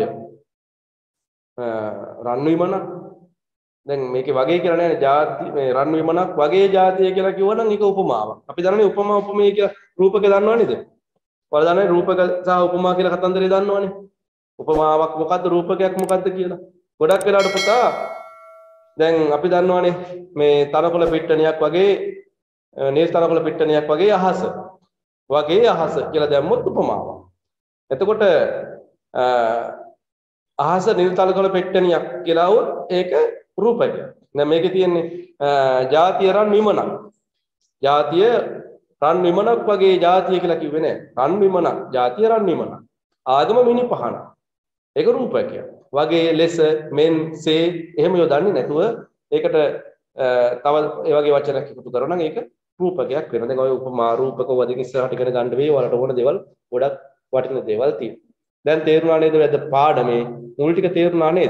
A: රන් විමනක්. දැන් මේකේ වගේ කියලා නැහැ ජාති මේ රන් විමනක් වගේ ජාතිය කියලා කිව්වනම් ඒක උපමාවක්. අපි දන්නනේ උපමා උපමේය කියලා රූපක දන්නව නේද? ඔයාලා දන්නේ රූපක සහ උපමා කියලා කතන්දරේ දන්නවනේ. උපමාවක් මොකද්ද රූපකයක් මොකද්ද කියලා. ගොඩක් වෙලාවට පුතා දැන් අපි දන්නවනේ මේ තනකොළ පිට්ටනියක් වගේ නේල් තනකොළ පිට්ටනියක් වගේ අහස කියලා දැම්මොත් උපමාවක්. එතකොට අහස නිල් තලකොළ පෙට්ටනියක් කියලා වොත් ඒක රූපකයක්. දැන් මේකේ තියෙන්නේ ජාතිය රන් විමනක්. ජාතිය රන් විමනක් වගේ ජාතිය කියලා කිව්වේ නෑ. රන් විමනක් ජාතිය රන් විමනක්. ආගම මිනි පහන. ඒක රූපකයක්. වගේ ලෙස මෙන් සේ එහෙම යොදන්නේ නැතුව ඒකට තව ඒ වගේ වචනයක් එකතු කරනවා නම් ඒක රූපකයක් වෙනවා. දැන් ඔය උපමා රූපක වදින ඉස්සරහට ඉගෙන ගන්න වෙයි. ඔයාලට ඕන දේවල් ගොඩක් වටින දේවල් තියෙනවා. දැන් තේරුණා නේද වැද පාඩමේ මුල් ටික තේරුණා නේද?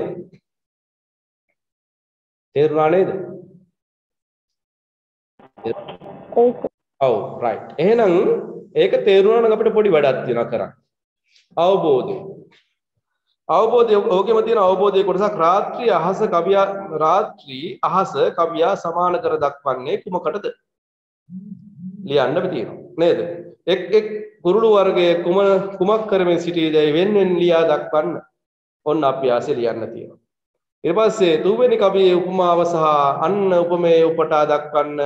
A: තේරුණා නේද? ඔව් රයිට්. එහෙනම් ඒක තේරුණා නම් අපිට පොඩි වැඩක් තියෙනවා කරන්න. අවබෝධය. ඕකෙම තියෙන අවබෝධයේ කොටසක් රාත්‍රී අහස කවියා සමාන කර දක්වන්නේ කුමකටද? ලියන්න තියෙනවා නේද? එක් කුරුළු වර්ගයේ කුමක් කරමින් සිටීදැයි වෙන්වෙන් ලියා දක්වන්න. ඔන්න අභ්‍යාසය ලියන්න තියෙනවා. ඊට පස්සේ තුන්වෙනි කවියේ උපමාව සහ අන්න උපමේය උපටා දක්වන්න.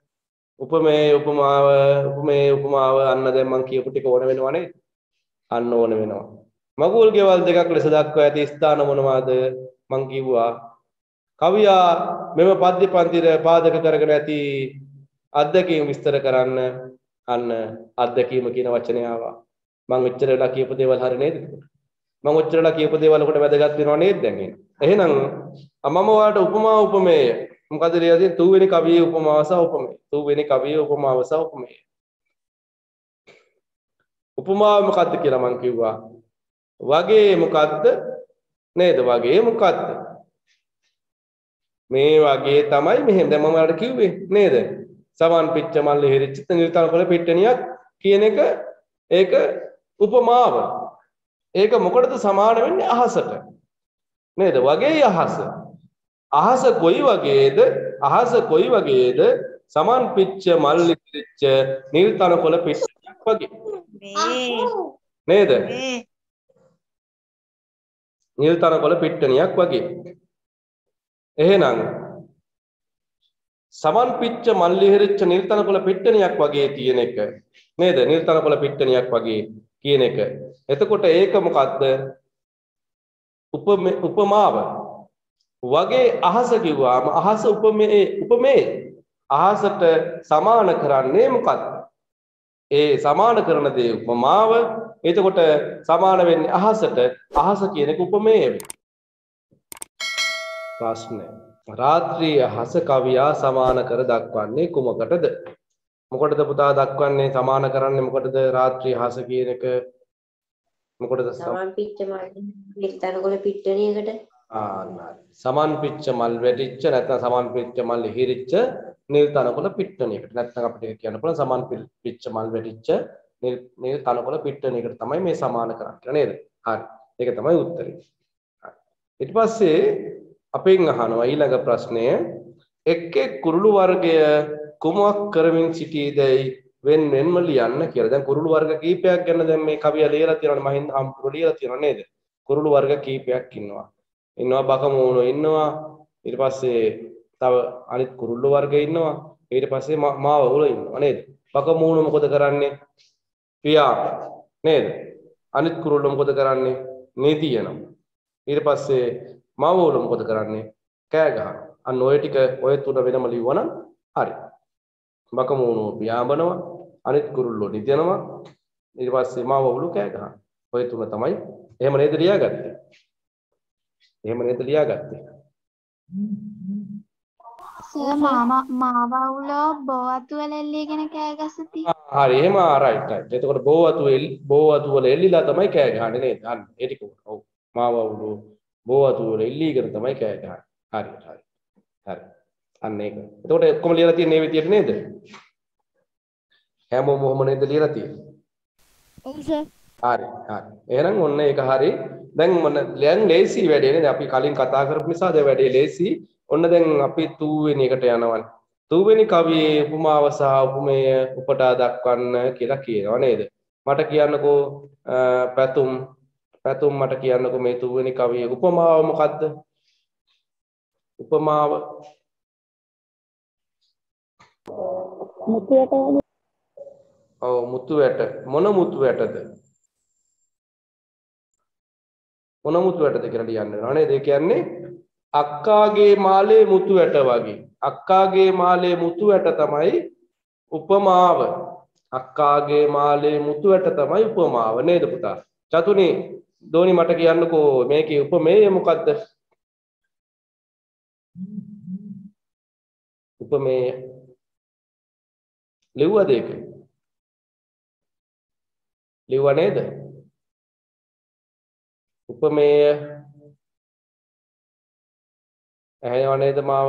A: උපමාව අන්න දැන් මම කියපු ටික ඕන වෙනවා නේද? අන්න ඕන වෙනවා. මගුල් ගෙවල් දෙකක් ලෙස දක්වා ඇති ස්ථාන මොනවාද? මං කිව්වා කවියා මෙම පද්‍ය පන්තිර පාදක කරගෙන ඇති අත්දැකීම් විස්තර කරන්න. අන්න අත්දැකීම කියන වචනය ආවා. මං ඔච්චර වෙලා කියපු දේවල් හරි නේද? මං ඔච්චර වෙලා කියපු දේවල් කොට වැදගත් වෙනව නේද දැන් එහෙනම් මම ඔයාලට උපමා උපමේය මොකද ලියලා තියෙන්නේ? තුන්වෙනි කවියේ උපමාව සහ උපමේය. තුන්වෙනි කවියේ උපමාව සහ උපමේය. උපමාව මොකද්ද කියලා මං කිව්වා. වගේ මොකද්ද නේද? වගේ මොකද්ද? මේ වගේ තමයි මෙහෙම. දැන් මම ඔයාලට කිව්වේ නේද? සමන් පිච්ච මල්ලි හිරිච්ච නිල්තනකොළ පිට්ටනියක් කියන එක ඒක උපමාව. ඒක මොකටද සමාන වෙන්නේ? අහසට. නේද? වගේ අහස. අහස කොයි වගේද? අහස කොයි වගේද? සමන් පිච්ච මල්ලි හිරිච්ච නිල්තනකොළ පිට්ටනියක් වගේ. නේද? නිල්තනකොළ පිට්ටනියක් වගේ. එහෙනම් සමන් පිච්ච මල්ලි හිරිච්ච නිල්තනකොළ පිට්ටනියක් වගේ තියෙන එක නේද? නිල්තනකොළ පිට්ටනියක් වගේ කියන එක. එතකොට ඒක මොකද්ද? උපමාව. වගේ අහස කිව්වාම අහස උපමේ අහසට සමාන කරන්නේ මොකද්ද? ඒ සමාන කරන දේ උපමාව. එතකොට සමාන වෙන්නේ අහසට. අහස කියන එක උපමේය වෙයි. ප්‍රශ්නය. රාත්‍රී අහස කවියා සමාන කර දක්වන්නේ කුමකටද? මොකටද පුතා දක්වන්නේ? සමාන කරන්නේ මොකටද? රාත්‍රී අහස කියන එක මොකටද?
B: සමන් පිච්ච මල් නිල්තනකොළ පිට්ටනියකට.
A: සමන් පිච්ච මල් වැටිච්ච නැත්නම් සමන් පිච්ච මල් හිරිච්ච නිල්තනකොළ පිට්ටනියකට. නැත්නම් අපිට කියන්න පුළුවන් සමන් පිච්ච මල් වැටිච්ච නිල්තනකොළ පිට්ටනියකට තමයි මේ සමාන කරන්නේ නේද? හරි. ඒක තමයි උත්තරේ. ඊට පස්සේ අපෙන් අහනවා ඊළඟ ප්‍රශ්නය එක් කුරුළු වර්ගය කුමක් කරමින් සිටීදැයි වෙන්වෙන්ම ලියන්න කියලා. දැන් කුරුළු වර්ග කීපයක් ගැන දැන් මේ කවිය ලියලා තියෙනවානේ. මහින්ද හම්පුරු ලියලා තියෙනවා නේද? කුරුළු වර්ග කීපයක් ඉන්නවා. බකමූණෝ ඉන්නවා. ඊට පස්සේ තව අනිත් කුරුළු වර්ග ඉන්නවා. ඊට පස්සේ මාවවුල ඉන්නවා නේද? බකමූණෝ මොකද කරන්නේ? පියා නේද? අනිත් කුරුල්ලෝ මොකද කරන්නේ? නිදියනවා. ඊට පස්සේ මාවවුල මොකද කරන්නේ? කෑ ගහනවා. අන්න ඔය ටික ඔය තුන වෙනම ලිව්වනම් හරි. බකමූණෝ පියාඹනවා. අනිත් කුරුල්ලෝ නිදියනවා. ඊට පස්සේ මාවවුල කෑ ගහනවා. ඔය තුන තමයි. එහෙම නේද ලියාගත්තේ? එහෙම නේද ලියාගත්තේ?
C: සර් මාවවුල බෝවතු වල එල්ලීගෙන කෑ ගසති.
A: හරි එහෙම රයිට්. එතකොට බෝවතු වල එල්ලිලා තමයි කෑ ගහන්නේ නේද? අන්න ඒ ටික. ඔව්. මාවවුල බෝවතු වල එල්ලීගෙන තමයි කෑ ගහන්නේ. හරි. අන්න ඒක. එතකොට ඔක්කොම ලියලා තියෙන්නේ මේ විදියට නේද? හැමෝම මොහොම නේද ලියලා තියෙන්නේ?
C: ඔව් සර්.
A: හරි. එහෙනම් ඔන්න ඒක හරි. දැන් ලේසි වැඩේ නේද? අපි කලින් කතා කරපු නිසා දැන් වැඩේ ලේසි. ඔන්න දැන් අපි 2 වෙනි එකට යනවානේ. 2 වෙනි කවියේ උපමාව සහ උපමේය උපටා දක්වන්න කියලා කියනවා නේද? මට කියන්නකෝ පැතුම් මට කියන්නකෝ මේ 2 වෙනි කවියේ උපමාව මොකද්ද? උපමාව
C: මුතු ඇට.
A: ඔව් මුතු ඇට. මොන මුතු ඇටද? මොන මුතු ඇටද කියලා ලියන්න වෙනවා නේද? ඒ කියන්නේ අක්කාගේ මාලේ මුතු ඇට වගේ. අක්කාගේ මාලේ මුතු ඇට තමයි උපමාව. අක්කාගේ මාලේ මුතු ඇට තමයි උපමාව නේද පුතා? චතුනි දෝනි මට කියන්නකෝ මේකේ උපමේය මොකද්ද? උපමේය ලිව්වද ඒක? ලිව්ව නේද? උපමේය ඇහෙනව නේද මාව?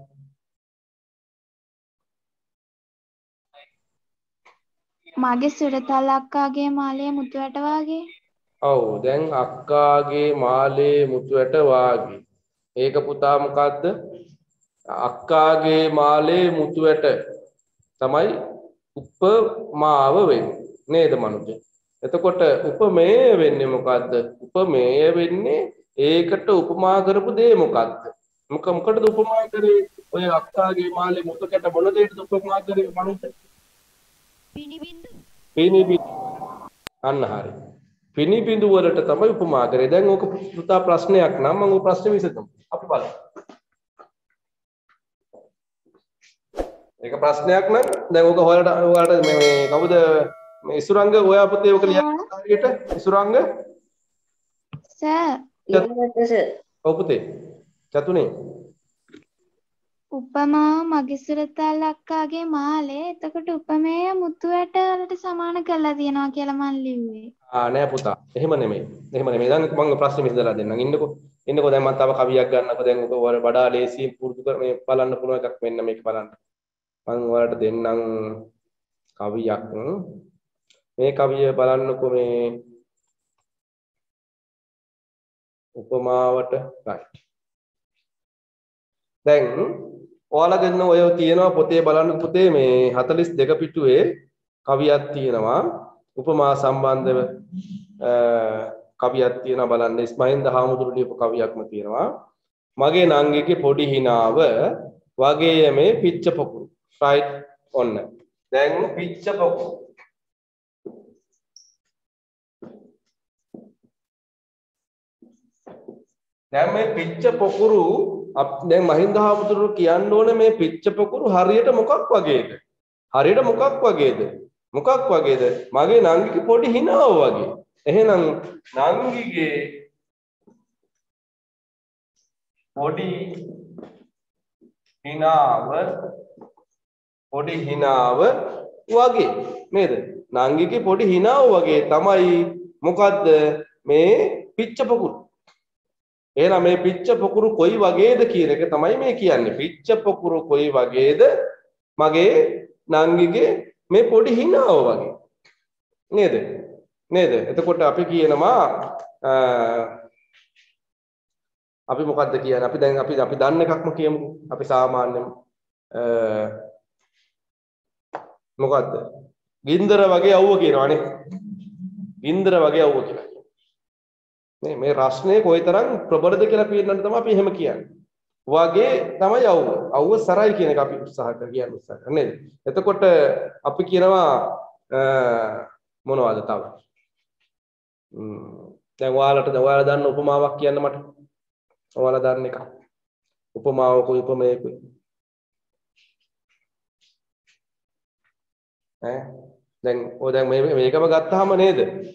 C: මගේ සුරතල් අක්කාගේ මාලේ මුතු ඇට වාගේ.
A: ඔව් දැන් අක්කාගේ මාලේ මුතු ඇට වාගේ. ඒක පුතා මොකද්ද? අක්කාගේ මාලේ මුතු ඇට තමයි උපමාව වෙන්නේ නේද මනුජ? එතකොට උපමේය වෙන්නේ මොකද්ද? උපමේය වෙන්නේ ඒකට උපමා කරපු දේ මොකද්ද? මොකටද උපමා කරේ? ඔය අක්කාගේ මාලේ මුතු ඇට මොන දෙයකටද උපමා කරේ මනුජ? පිනිබිඳු. අන්න හරි. පිනිබිඳු වලට තමයි උපමා කරේ. දැන් ඕක පුතා ප්‍රශ්නයක් නම් මම ඔය ප්‍රශ්නේ විසඳමු. අපි බලමු. ඒක ප්‍රශ්නයක් නම් දැන් ඕක ඔයාලට මේ කවුද මේ ඉසුරංග ඔයා පුතේ ඕක ලියන්න හරියට ඉසුරංග
C: සර්
A: ඔව් පුතේ චතුනේ
C: උපමාව මගේ සුරතල් අක්කාගේ මාලේ. එතකොට උපමේය මුතු ඇට වලට සමාන කරලා තියෙනවා කියලා මං ලිව්වේ.
A: නෑ පුතා එහෙම නෙමෙයි. දැන් මම ප්‍රශ්නේ විසඳලා දෙන්නම්. ඉන්නකෝ දැන් මම තව කවියක් ගන්නකෝ. දැන් ඔක ඔයාලා වඩා ලේසියෙන් පුරුදු කර මේ බලන්න පුළුවන් එකක් වෙන්න මේක බලන්න. මම ඔයාලට දෙන්නම් කවියක්. මේ කවිය බලන්නකෝ මේ උපමාවට right. දැන් ඔයාලා ගන්න ඔය තියෙනවා පොතේ බලන්න පුතේ මේ 42 පිටුවේ කවියක් තියෙනවා උපමා සම්බන්ධව කවියක් තියෙනවා බලන්න ඉස්මහින්ද හාමුදුරුවෝ ලියපු කවියක්ම තියෙනවා මගේ නංගිගේ පොඩි හිනාව වගේ මේ පිච්ච පොකුරු right ඔන්න දැන් පිච්ච පොකුරු දැන් මේ පිච්ච පොකුරු දැන් මහින්ද හාමුදුරුවෝ කියන්න ඕනේ මේ පිච්ච පොකුරු හරියට මොකක් වගේද? හරියට මොකක් වගේද? මොකක් වගේද? මගේ නංගිගේ පොඩි හිනාව වගේ. එහෙනම් නංගිගේ පොඩි හිනාව වගේ නේද? නංගිගේ පොඩි හිනාව වගේ තමයි මොකද්ද මේ පිච්ච පොකුරු. එහෙනම් මේ පිච්ච පොකුරු කොයි වගේද කියන එක තමයි මේ කියන්නේ. පිච්ච පොකුරු කොයි වගේද? මගේ නංගිගේ මේ පොඩි හිනාව වගේ. නේද? නේද? එතකොට අපි කියනවා අපි මොකද්ද කියන්නේ? අපි දැන් අපි දන්න එකක්ම කියමුකෝ. අපි සාමාන්‍යයෙන් මොකද්ද? ගින්දර වගේ අවුව කියනවානේ. ගින්දර වගේ අවුව කියලා. මේ රස්නේ කොයිතරම් ප්‍රබලද කියලා පේන්නන්න තමයි අපි එහෙම කියන්නේ. වගේ තමයි අවුව. අවුව සරයි කියන එක අපි උත්සාහ කරන්නේ නේද? එතකොට අපි කියනවා මොනවද තව? දැන් ඔයාලා දන්න උපමාවක් කියන්න මට. ඔයාලා දන්න එක. උපමාවක උපමේයක. දැන් මේකම ගත්තාම නේද?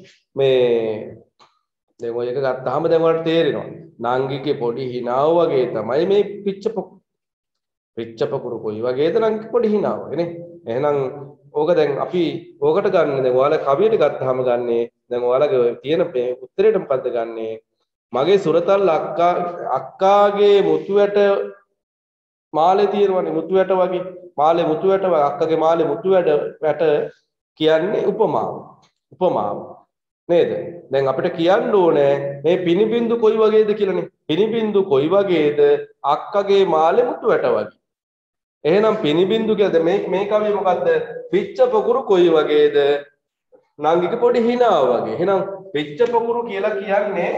A: දැන් ඔය එක ගත්තාම දැන් ඔයාලට තේරෙනවා. නංගිගේ පොඩි හිනාව වගේ තමයි මේ පිච්ච පොකුරු. පිච්ච පොකුරු කොයි වගේද නංගිගේ පොඩි හිනාව වගේ නේ. එහෙනම් ඕක දැන් අපි ඕකට ගන්න දැන් ඔයාලා කවියට ගත්තාම ගන්නේ දැන් ඔයාලගේ තියෙන උත්තරේට මොකද්ද ගන්නේ? මගේ සුරතල් අක්කාගේ මුතු ඇට මාලේ තියෙනවනේ මුතු ඇට වගේ. මාලේ මුතු ඇට වගේ අක්කගේ මාලේ මුතු ඇට කියන්නේ උපමාව. උපමාව. නේද? දැන් අපිට කියන්න ඕනේ මේ පිනිබින්දු කොයි වගේද කියලානේ. පිනිබින්දු කොයි වගේද? අක්කගේ මාලේ මුතු ඇට වගේ. එහෙනම් පිනිබින්දු කියද මේ කවිය මොකද්ද? පිච්ච පොකුරු කොයි වගේද? නංගිගේ පොඩි හිනාව වගේ. එහෙනම් පිච්ච පොකුරු කියලා කියන්නේ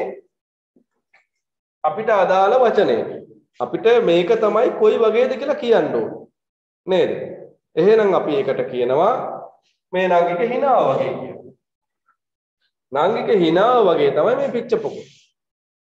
A: අපිට අදාළ වචනය. අපිට මේක තමයි කොයි වගේද කියලා කියන්න ඕනේ. නේද? එහෙනම් අපි ඒකට කියනවා මේ නංගිගේ හිනාව වගේ කියලා. නංගිගේ හිනාව වගේ තමයි මේ පිච්ච පොකුරු.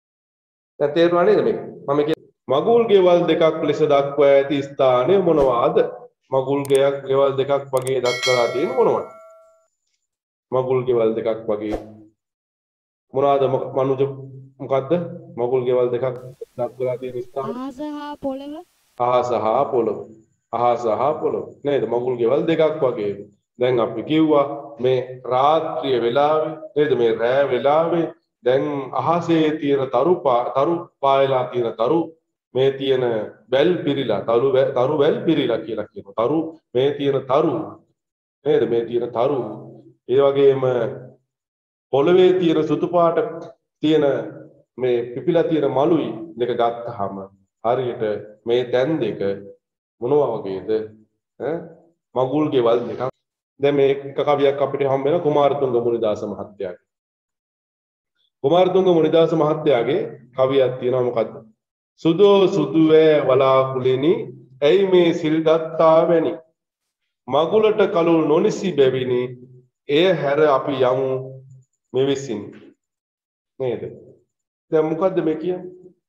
A: දැන් තේරුණා නේද මේක? මම මගුල් ගෙවල් දෙකක් ලෙස දක්වා ඇති ස්ථානය මොනවාද? මගුල් ගෙවල් දෙකක් වගේ දක්වලා තියෙන මොනවද? මගුල් ගෙවල් දෙකක් වගේ මොනවාද මනුජ මොකද්ද? මගුල් ගෙවල් දෙකක් දක්වලා තියෙන ස්ථාන
D: අහස හා පොළව.
A: අහස හා පොළොව. අහස හා පොළොව. නේද? මගුල් ගෙවල් දෙකක් වගේ. දැන් අපි කිව්වා මේ රාත්‍රිය වෙලාවේ නේද? මේ රෑ වෙලාවේ දැන් අහසේ තියෙන තරු පායලා තියෙන තරු මේ තියෙන වැල් පිරීලා තරු වැල් පිරීලා කියලා කියනවා. තරු මේ තියෙන තරු නේද? මේ තියෙන තරු ඒ වගේම පොළවේ තියෙන සුදු පාට තියෙන මේ පිපිලා තියෙන මලුයි දෙක ගත්තාම හරියට මේ තැන් දෙක මොනවා වගේද? මගුල් ගෙවල් දෙකක්. දැන් මේ එක කවියක් අපිට හම්බ වෙන කුමාරතුංග මුනිදාස මහත්තයාගේ. කුමාරතුංග මුනිදාස මහත්තයාගේ කවියක් තියෙනවා මොකද්ද? සුදෝ සුදුවේ වලාකුලෙනි ඇයි මේ සිල් ගත්තා වැනි මගුලට කලු නොනිසි බැවිනි එය හැර අපි යමු මෙවිසින් නේද? දැන් මොකද්ද මේ කියන්නේ?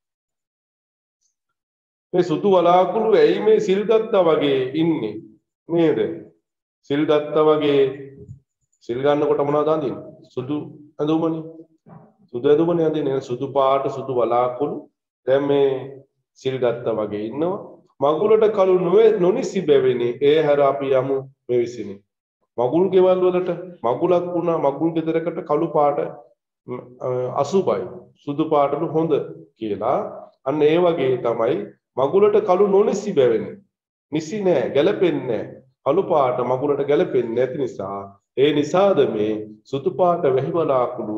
A: මේ සුදු වලාකුළු ඇයි මේ සිල් ගත්තා වගේ ඉන්නේ නේද? සිල් ගත්තා වගේ සිල් ගන්නකොට මොනවද අඳින්නේ? සුදු ඇඳුමනේ. සුදු ඇඳුමනේ අඳින්නේ. සුදු පාට සුදු වලාකුළු දැන් මේ සිල් ගත්තා වගේ ඉන්නවා. මගුලට කලු නොනිසි බැවිනි ඒ හැර අපි යමු මෙවිසිනි. මගුල් ගෙවල් වලට මගුලක් වුණා මගුල් ගෙදරකට කළු පාට අසුබයි සුදු පාටලු හොඳ කියලා අන්න ඒ වගේ තමයි මගුලට කළු නොනිසි බැවෙන නිසි නෑ ගැලපෙන්නේ කළු පාට මගුලට ගැලපෙන්නේ නැති නිසා ඒ නිසාද මේ සුදු පාට වැහිවලාකුළු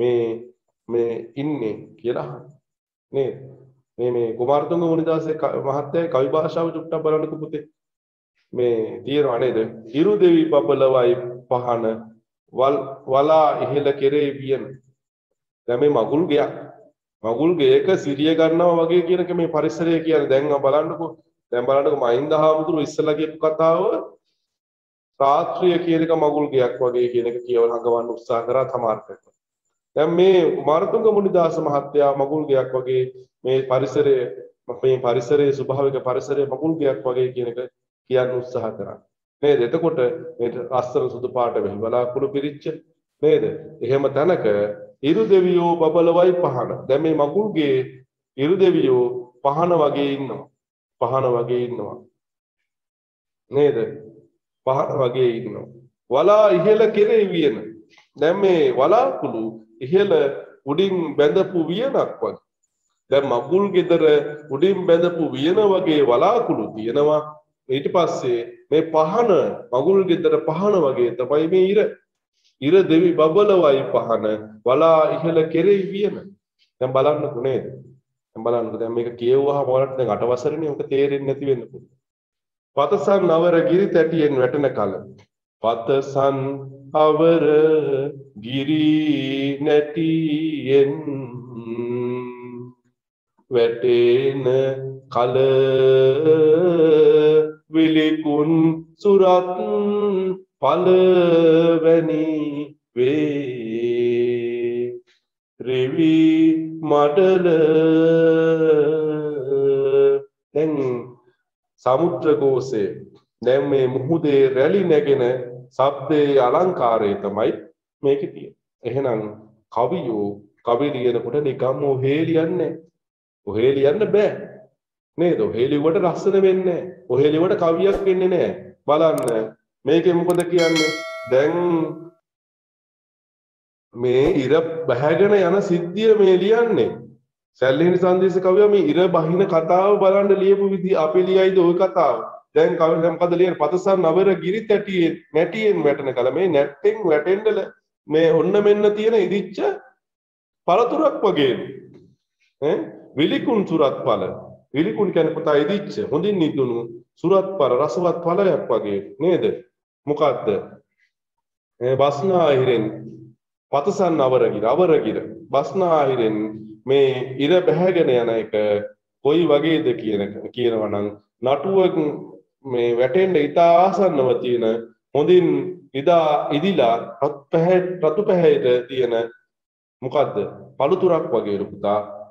A: මේ ඉන්නේ කියලා නේද? මේ කුමාරතුංග මුනිදාස මහත්තයාගේ කවි භාෂාව චුට්ටක් බලන්නකෝ පුතේ. මේ තියෙනවා නේද? ඉරු දෙවි බබලවයි පහන වලා ඉහළ කෙරේ වියන. දැන් මේ මගුල් ගෙයක සිරිය ගන්නවා වගේ කියනක මේ පරිසරය කියන්නේ දැන් බලන්නකෝ මහින්ද හාමුදුරුවෝ ඉස්සලා කියපු කතාව රාත්‍රිය කියන එක මගුල් ගෙයක් වගේ කියන එක කියවලා හංගවන්න උත්සාහ කරා තමාර්ථයක්. දැන් මේ කුමාරතුංග මුනිදාස මහත්තයා මගුල් ගෙයක් වගේ මේ පරිසරයේ ස්වභාවික පරිසරයේ මගුල් ගෙයක් වගේ කියන එක කියන්න උත්සාහ කරා. නේද? එතකොට මේ අස්තර සුදු පාට වෙහි වලාකුළු පිරිච්ච නේද? එහෙම තැනක ඉරු දෙවියෝ බබලවයි පහන. දැන් මේ මගුල්ගේ ඉරු දෙවියෝ පහන වගේ ඉන්නවා. නේද? පහන වගේ ඉන්නවා. වලා ඉහළ කෙරේ වියන. දැන් මේ වලාකුළු ඉහළ උඩින් බැඳපු වියනක් වගේ. දැන් මගුල් ගෙදර උඩින් බැඳපු වියන වගේ වලාකුළු තියෙනවා. ඊට පස්සේ මේ පහන මගුල් ගෙදර පහන වගේ තමයි මේ ඉර දෙවි බබලවයි පහන වලා ඉහළ කෙරෙහි වියන. දැන් බලන්නකෝ නේද? දැන් මේක කියවුවාම ඔයාලට දැන් 8 වසරේනේ ඔක තේරෙන්නේ නැති වෙන්න පුළුවන්. පතසන් අවර ගිරි තැටියෙන් වැටෙන කල පතසන් අවර ගිරි නැටියෙන් වැටෙන කල විලිකුන් සුරත් පලවැනි වේ රිවි මඩල. දැන් සමුද්‍රගෝසේ දැන් මේ මුහුදේ රැලි නැගෙන ශබ්දයේ අලංකාරය තමයි මේකේ තියෙන්නේ. එහෙනම් කවියෝ කවි ලියනකොට නිකම්ම ඔහේ ලියන්නේ ඔහේ ලියන්න බෑ නේද? ඔහේ ලියුවට ලස්සන වෙන්නේ නැහැ. ඔහේ ලියුවට කවියක් වෙන්නේ නැහැ. බලන්න මේකේ මොකද කියන්නේ? දැන් මේ ඉර බහගෙන යන සිද්ධිය මේ ලියන්නේ. සැල්ලිහිණි සංදේශ කවියා මේ ඉර බහින කතාව බලන්න ලියපු විදිහ අපි ලියයිද ওই කතාව? දැන් කවියා මොකද ලියන්නේ? පතසන් නවර ගිරි නැටියෙන් වැටෙන කල මේ නැට්ටෙන් වැටෙන්න මේ ඔන්න මෙන්න තියෙන ඉදිච්ච පළතුරක් වගේ විලිකුන් සුරත් ඵල. විලිකුන් කියන්නේ පුතා ඉදිච්ච හොඳින් නිදුණු සුරත් ඵල රසවත් ඵලයක් වගේ නේද? මොකද්ද? බස්නාහිරෙන් පතසන් අවරගිර බස්නාහිරෙන් මේ ඉර බැහැගෙන යන එක කොයි වගේද කියනවා නම් නටුවක් මේ වැටෙන්න ඉතා ආසන්නව තියෙන හොඳින් ඉදිලා රතු පැහැයට තියෙන මොකද්ද? පළතුරක් වගේ පුතා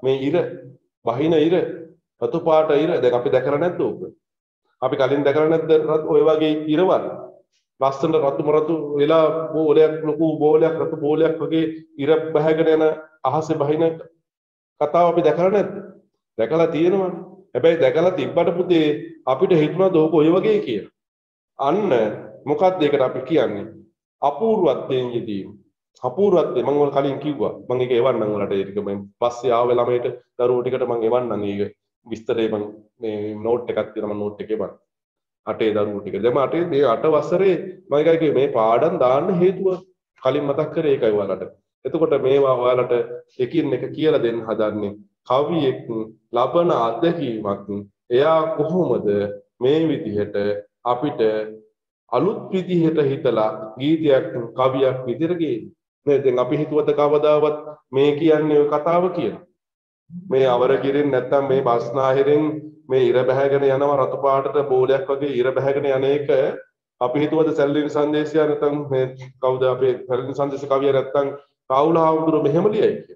A: මේ ඉර බහින ඉර රතු පාට ඉර දැන් අපි දැකලා නැද්ද ඕක? අපි කලින් දැකලා නැද්ද ඔය වගේ ඉරවල්? ලස්සන රතු වෙලා බෝලයක් ලොකු බෝලයක් රතු බෝලයක් වගේ ඉර බහගෙන යන අහසේ බහින කතාව අපි දැකලා නැද්ද? දැකලා තියෙනවනේ. හැබැයි දැකලා තිබ්බට පුතේ අපිට හිතුණාද ඕක ඔය වගේ කියලා? අන්න මොකක්ද ඒකට අපි කියන්නේ? අපූර්වත්වයෙන් යෙදීම. අපූර්වත්වය මම ඔය කලින් කිව්වා. මම ඒක එවන්නම් වලට ඒ ටික මම පස්සේ ආව ළමයට දරුවෝ ටිකට මම එවන්නම් ඒක විස්තරේ මම මේ නෝට් එකක් තියෙනවා මම නෝට් එකේ බලන්න. 8 දරුවෝ ටික. දැන් 8 මේ 8 වසරේ මම එකයි මේ පාඩම් දාන්න හේතුව කලින් මතක් කරේ ඒකයි ඔයාලට. එතකොට මේවා ඔයාලට එකින් එක කියලා දෙන්න හදන්නේ කවියෙක් ලබන අත්දැකීමක් එයා කොහොමද මේ විදිහට අපිට අලුත් විදිහට හිතලා ගීතයක් කවියක් විදිහට ගේන්නේ. නේද? දැන් අපි හිතුවද කවදාවත් මේ කියන්නේ ඔය කතාව කියලා. මේ අවරගිරින් නැත්තම් මේ බස්නාහිරෙන් මේ ඉර බැහැගෙන යනවා රතු පාටට බෝලයක් වගේ ඉර බැහැගෙන යන එක අපි හිතුවද සැලලින් සංදේශය නැත්තම් මේ කවුද අපේ සැලලින් සංදේශ කවිය නැත්තම් රාහුල හාමුදුරුවෝ මෙහෙම ලියයි කියලා.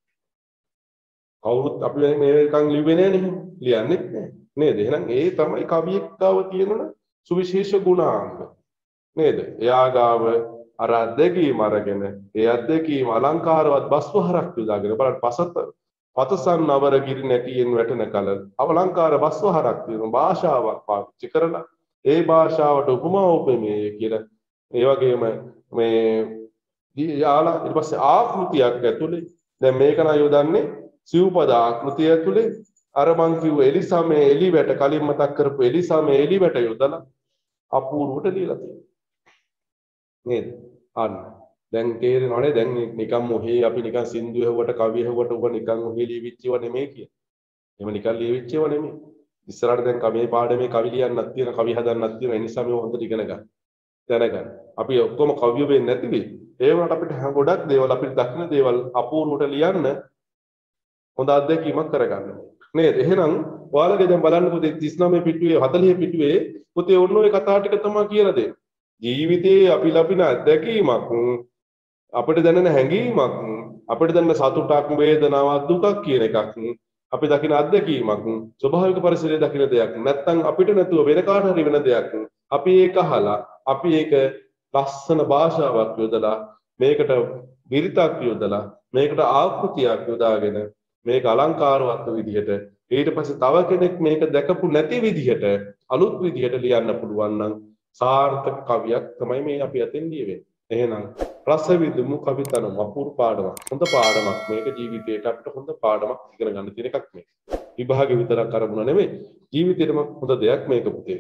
A: කවුරුත් අපි මේ එකන් ලිව්වේ නෑනේ ලියන්නෙත් නෑ. නේද? එහෙනම් ඒ තමයි කවියෙක් ගාව තියෙන සුවිශේෂ ගුණාංග. නේද? එයා ගාව අර අත්දැකීම අරගෙන ඒ අත්දැකීම අලංකාරවත් බස්වහරක් යොදාගෙන බලන්න පතසන් අවරගිරි නැටියෙන් වැටෙන කල අවලංකාර බස්වහරක් තියෙන භාෂාවක් පාවිච්චි කරලා ඒ භාෂාවට උපමා උපමේය කියලා ඒ වගේම මේ යාලා ඊට පස්සේ ආකෘතියක් ඇතුලේ දැන් මේක නම් යොදන්නේ සිව්පද ආකෘතිය ඇතුලේ අර මං කිව්ව එලිසමේ එලිවැට කලින් මතක් කරපු එලිසමේ එලිවැට යොදලා අපූර්වට ලියලා තියෙනවා නේද? අන්න දැන් තේරෙනවනේ දැන් නිකන් මොහේ අපි නිකන් සින්දු හෙව්වට කවිය හෙව්වට උඹ නිකන් මොහේ ලියවිච්චව නෙමෙයි කිය. එහෙම නිකන් ලියවිච්චව නෙමෙයි. ඉස්සරහට දැන් මේ පාඩමේ කවි ලියන්නත් තියෙන කවි හදන්නත් තියෙන ඒ නිසා මේ හොඳට ඉගෙන ගන්න. දැනගන්න. අපි ඔක්කොම කවිය වෙන්නේ නැති වෙයි. ඒ වුණාට අපිට ගොඩක් දේවල් අපිට දක්න දේවල් අපූර්වට ලියන්න හොඳ අත්දැකීමක් කරගන්න. නේද? එහෙනම් ඔයාලගේ දැන් බලන්න පුතේ 39 පිටුවේ 40 පිටුවේ පුතේ ඔන්න ඔය කතා ටික තමයි කියලා දෙන්නේ. ජීවිතයේ අපි ලබන අත්දැකීමක් අපිට දැනෙන හැඟීමක් අපිට දැනෙන සතුටක් වේදනාවක් දුකක් කියන එකක් අපි දකින අත්දැකීමක් ස්වභාවික පරිසරයේ දකින දෙයක් නැත්නම් අපිට නැතුව වෙන කාට හරි වෙන දෙයක් අපි ඒක අහලා අපි ඒක ලස්සන භාෂාවක් යොදලා මේකට විරිතක් යොදලා මේකට ආකෘතියක් යොදාගෙන මේක අලංකාරවත් විදිහට ඊට පස්සේ තව කෙනෙක් මේක දැකපු නැති විදිහට අලුත් විදිහට ලියන්න පුළුවන් නම් සාර්ථක කවියක් තමයි මේ අපි අතින් ලියවෙන්නේ. එහෙනම් රස විදුමු කවිතනම අපූර්ව පාඩමක්. හොඳ පාඩමක් මේක ජීවිතේට අපිට හොඳ පාඩමක් ඉගෙන ගන්න තියෙන එකක් මේක. විභාගෙ විතරක් අරමුණ නෙමෙයි ජීවිතේටම හොඳ දෙයක් මේක පුතේ.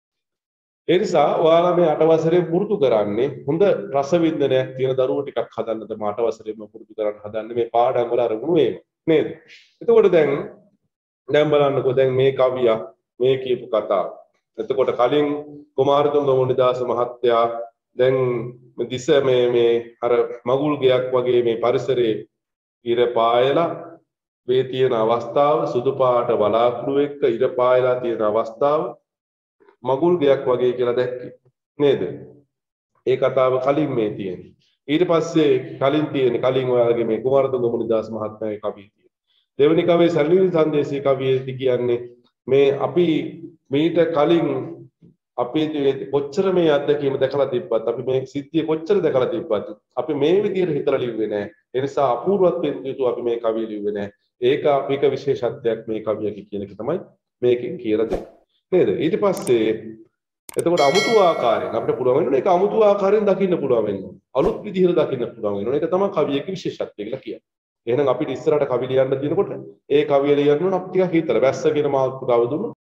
A: ඒ නිසා ඔයාලා මේ 8 වසරේ පුරුදු කරන්නේ හොඳ රස වින්දනයක් තියෙන දරුවෝ ටිකක් හදන්න තමයි 8 වසරේම පුරුදු කරන්න හදන්නේ මේ පාඩම් වල අරමුණු මේව. නේද? එතකොට දැන් බලන්නකෝ දැන් මේ කවිය මේ කියපු කතාව. එතකොට කලින් කුමාරතුංග මුනිදාස මහත්තයා දැන් දිස මේ අර මගුල් ගයක් වගේ මේ පරිසරයේ ඉර පායලා මේ තියෙන අවස්ථාව සුදු පාට වලාකුළු එක්ක ඉර පායලා තියෙන අවස්ථාව මගුල් ගයක් වගේ කියලා දැක්කේ නේද? ඒ කතාව කලින් මේ තියෙන්නේ. ඊට පස්සේ කලින් ඔයාලගේ මේ කුමාරතුංග මුනිදාස මහත්මයාගේ කවිය තියෙනවා. දෙවෙනි කවියේ සැලලින් සංදේශී කවියේදී කියන්නේ මේ අපි මීට කලින් අපි කොච්චර මේ අත්දැකීම දැකලා තිබ්බත් අපි මේ සිද්ධිය කොච්චර දැකලා තිබ්බත් අපි මේ විදිහට හිතලා ලිව්වේ නැහැ. ඒ නිසා අපූර්වත්වයෙන් යුතුව අපි මේ කවිය ලිව්වේ නැහැ. ඒක විශේෂත්වයක් මේ කවියක කියන එක තමයි මේකෙන් කියලා දෙන්නේ. නේද? ඊට පස්සේ එතකොට අමුතු ආකාරයෙන් අපිට පුළුවන් වෙනවා ඒක අමුතු ආකාරයෙන් දකින්න පුළුවන් වෙනවා. අලුත් විදිහට දකින්න පුළුවන් වෙනවා. ඒක තමයි කවියක විශේෂත්වය කියලා කියන්නේ. එහෙනම් අපිට ඉස්සරහට කවි ලියන්න දිනකොට ඒ කවිය ලියන්න ඕන අපි ටිකක් හිතලා වැස්ස කියන මාතෘකාව දුන්නොත්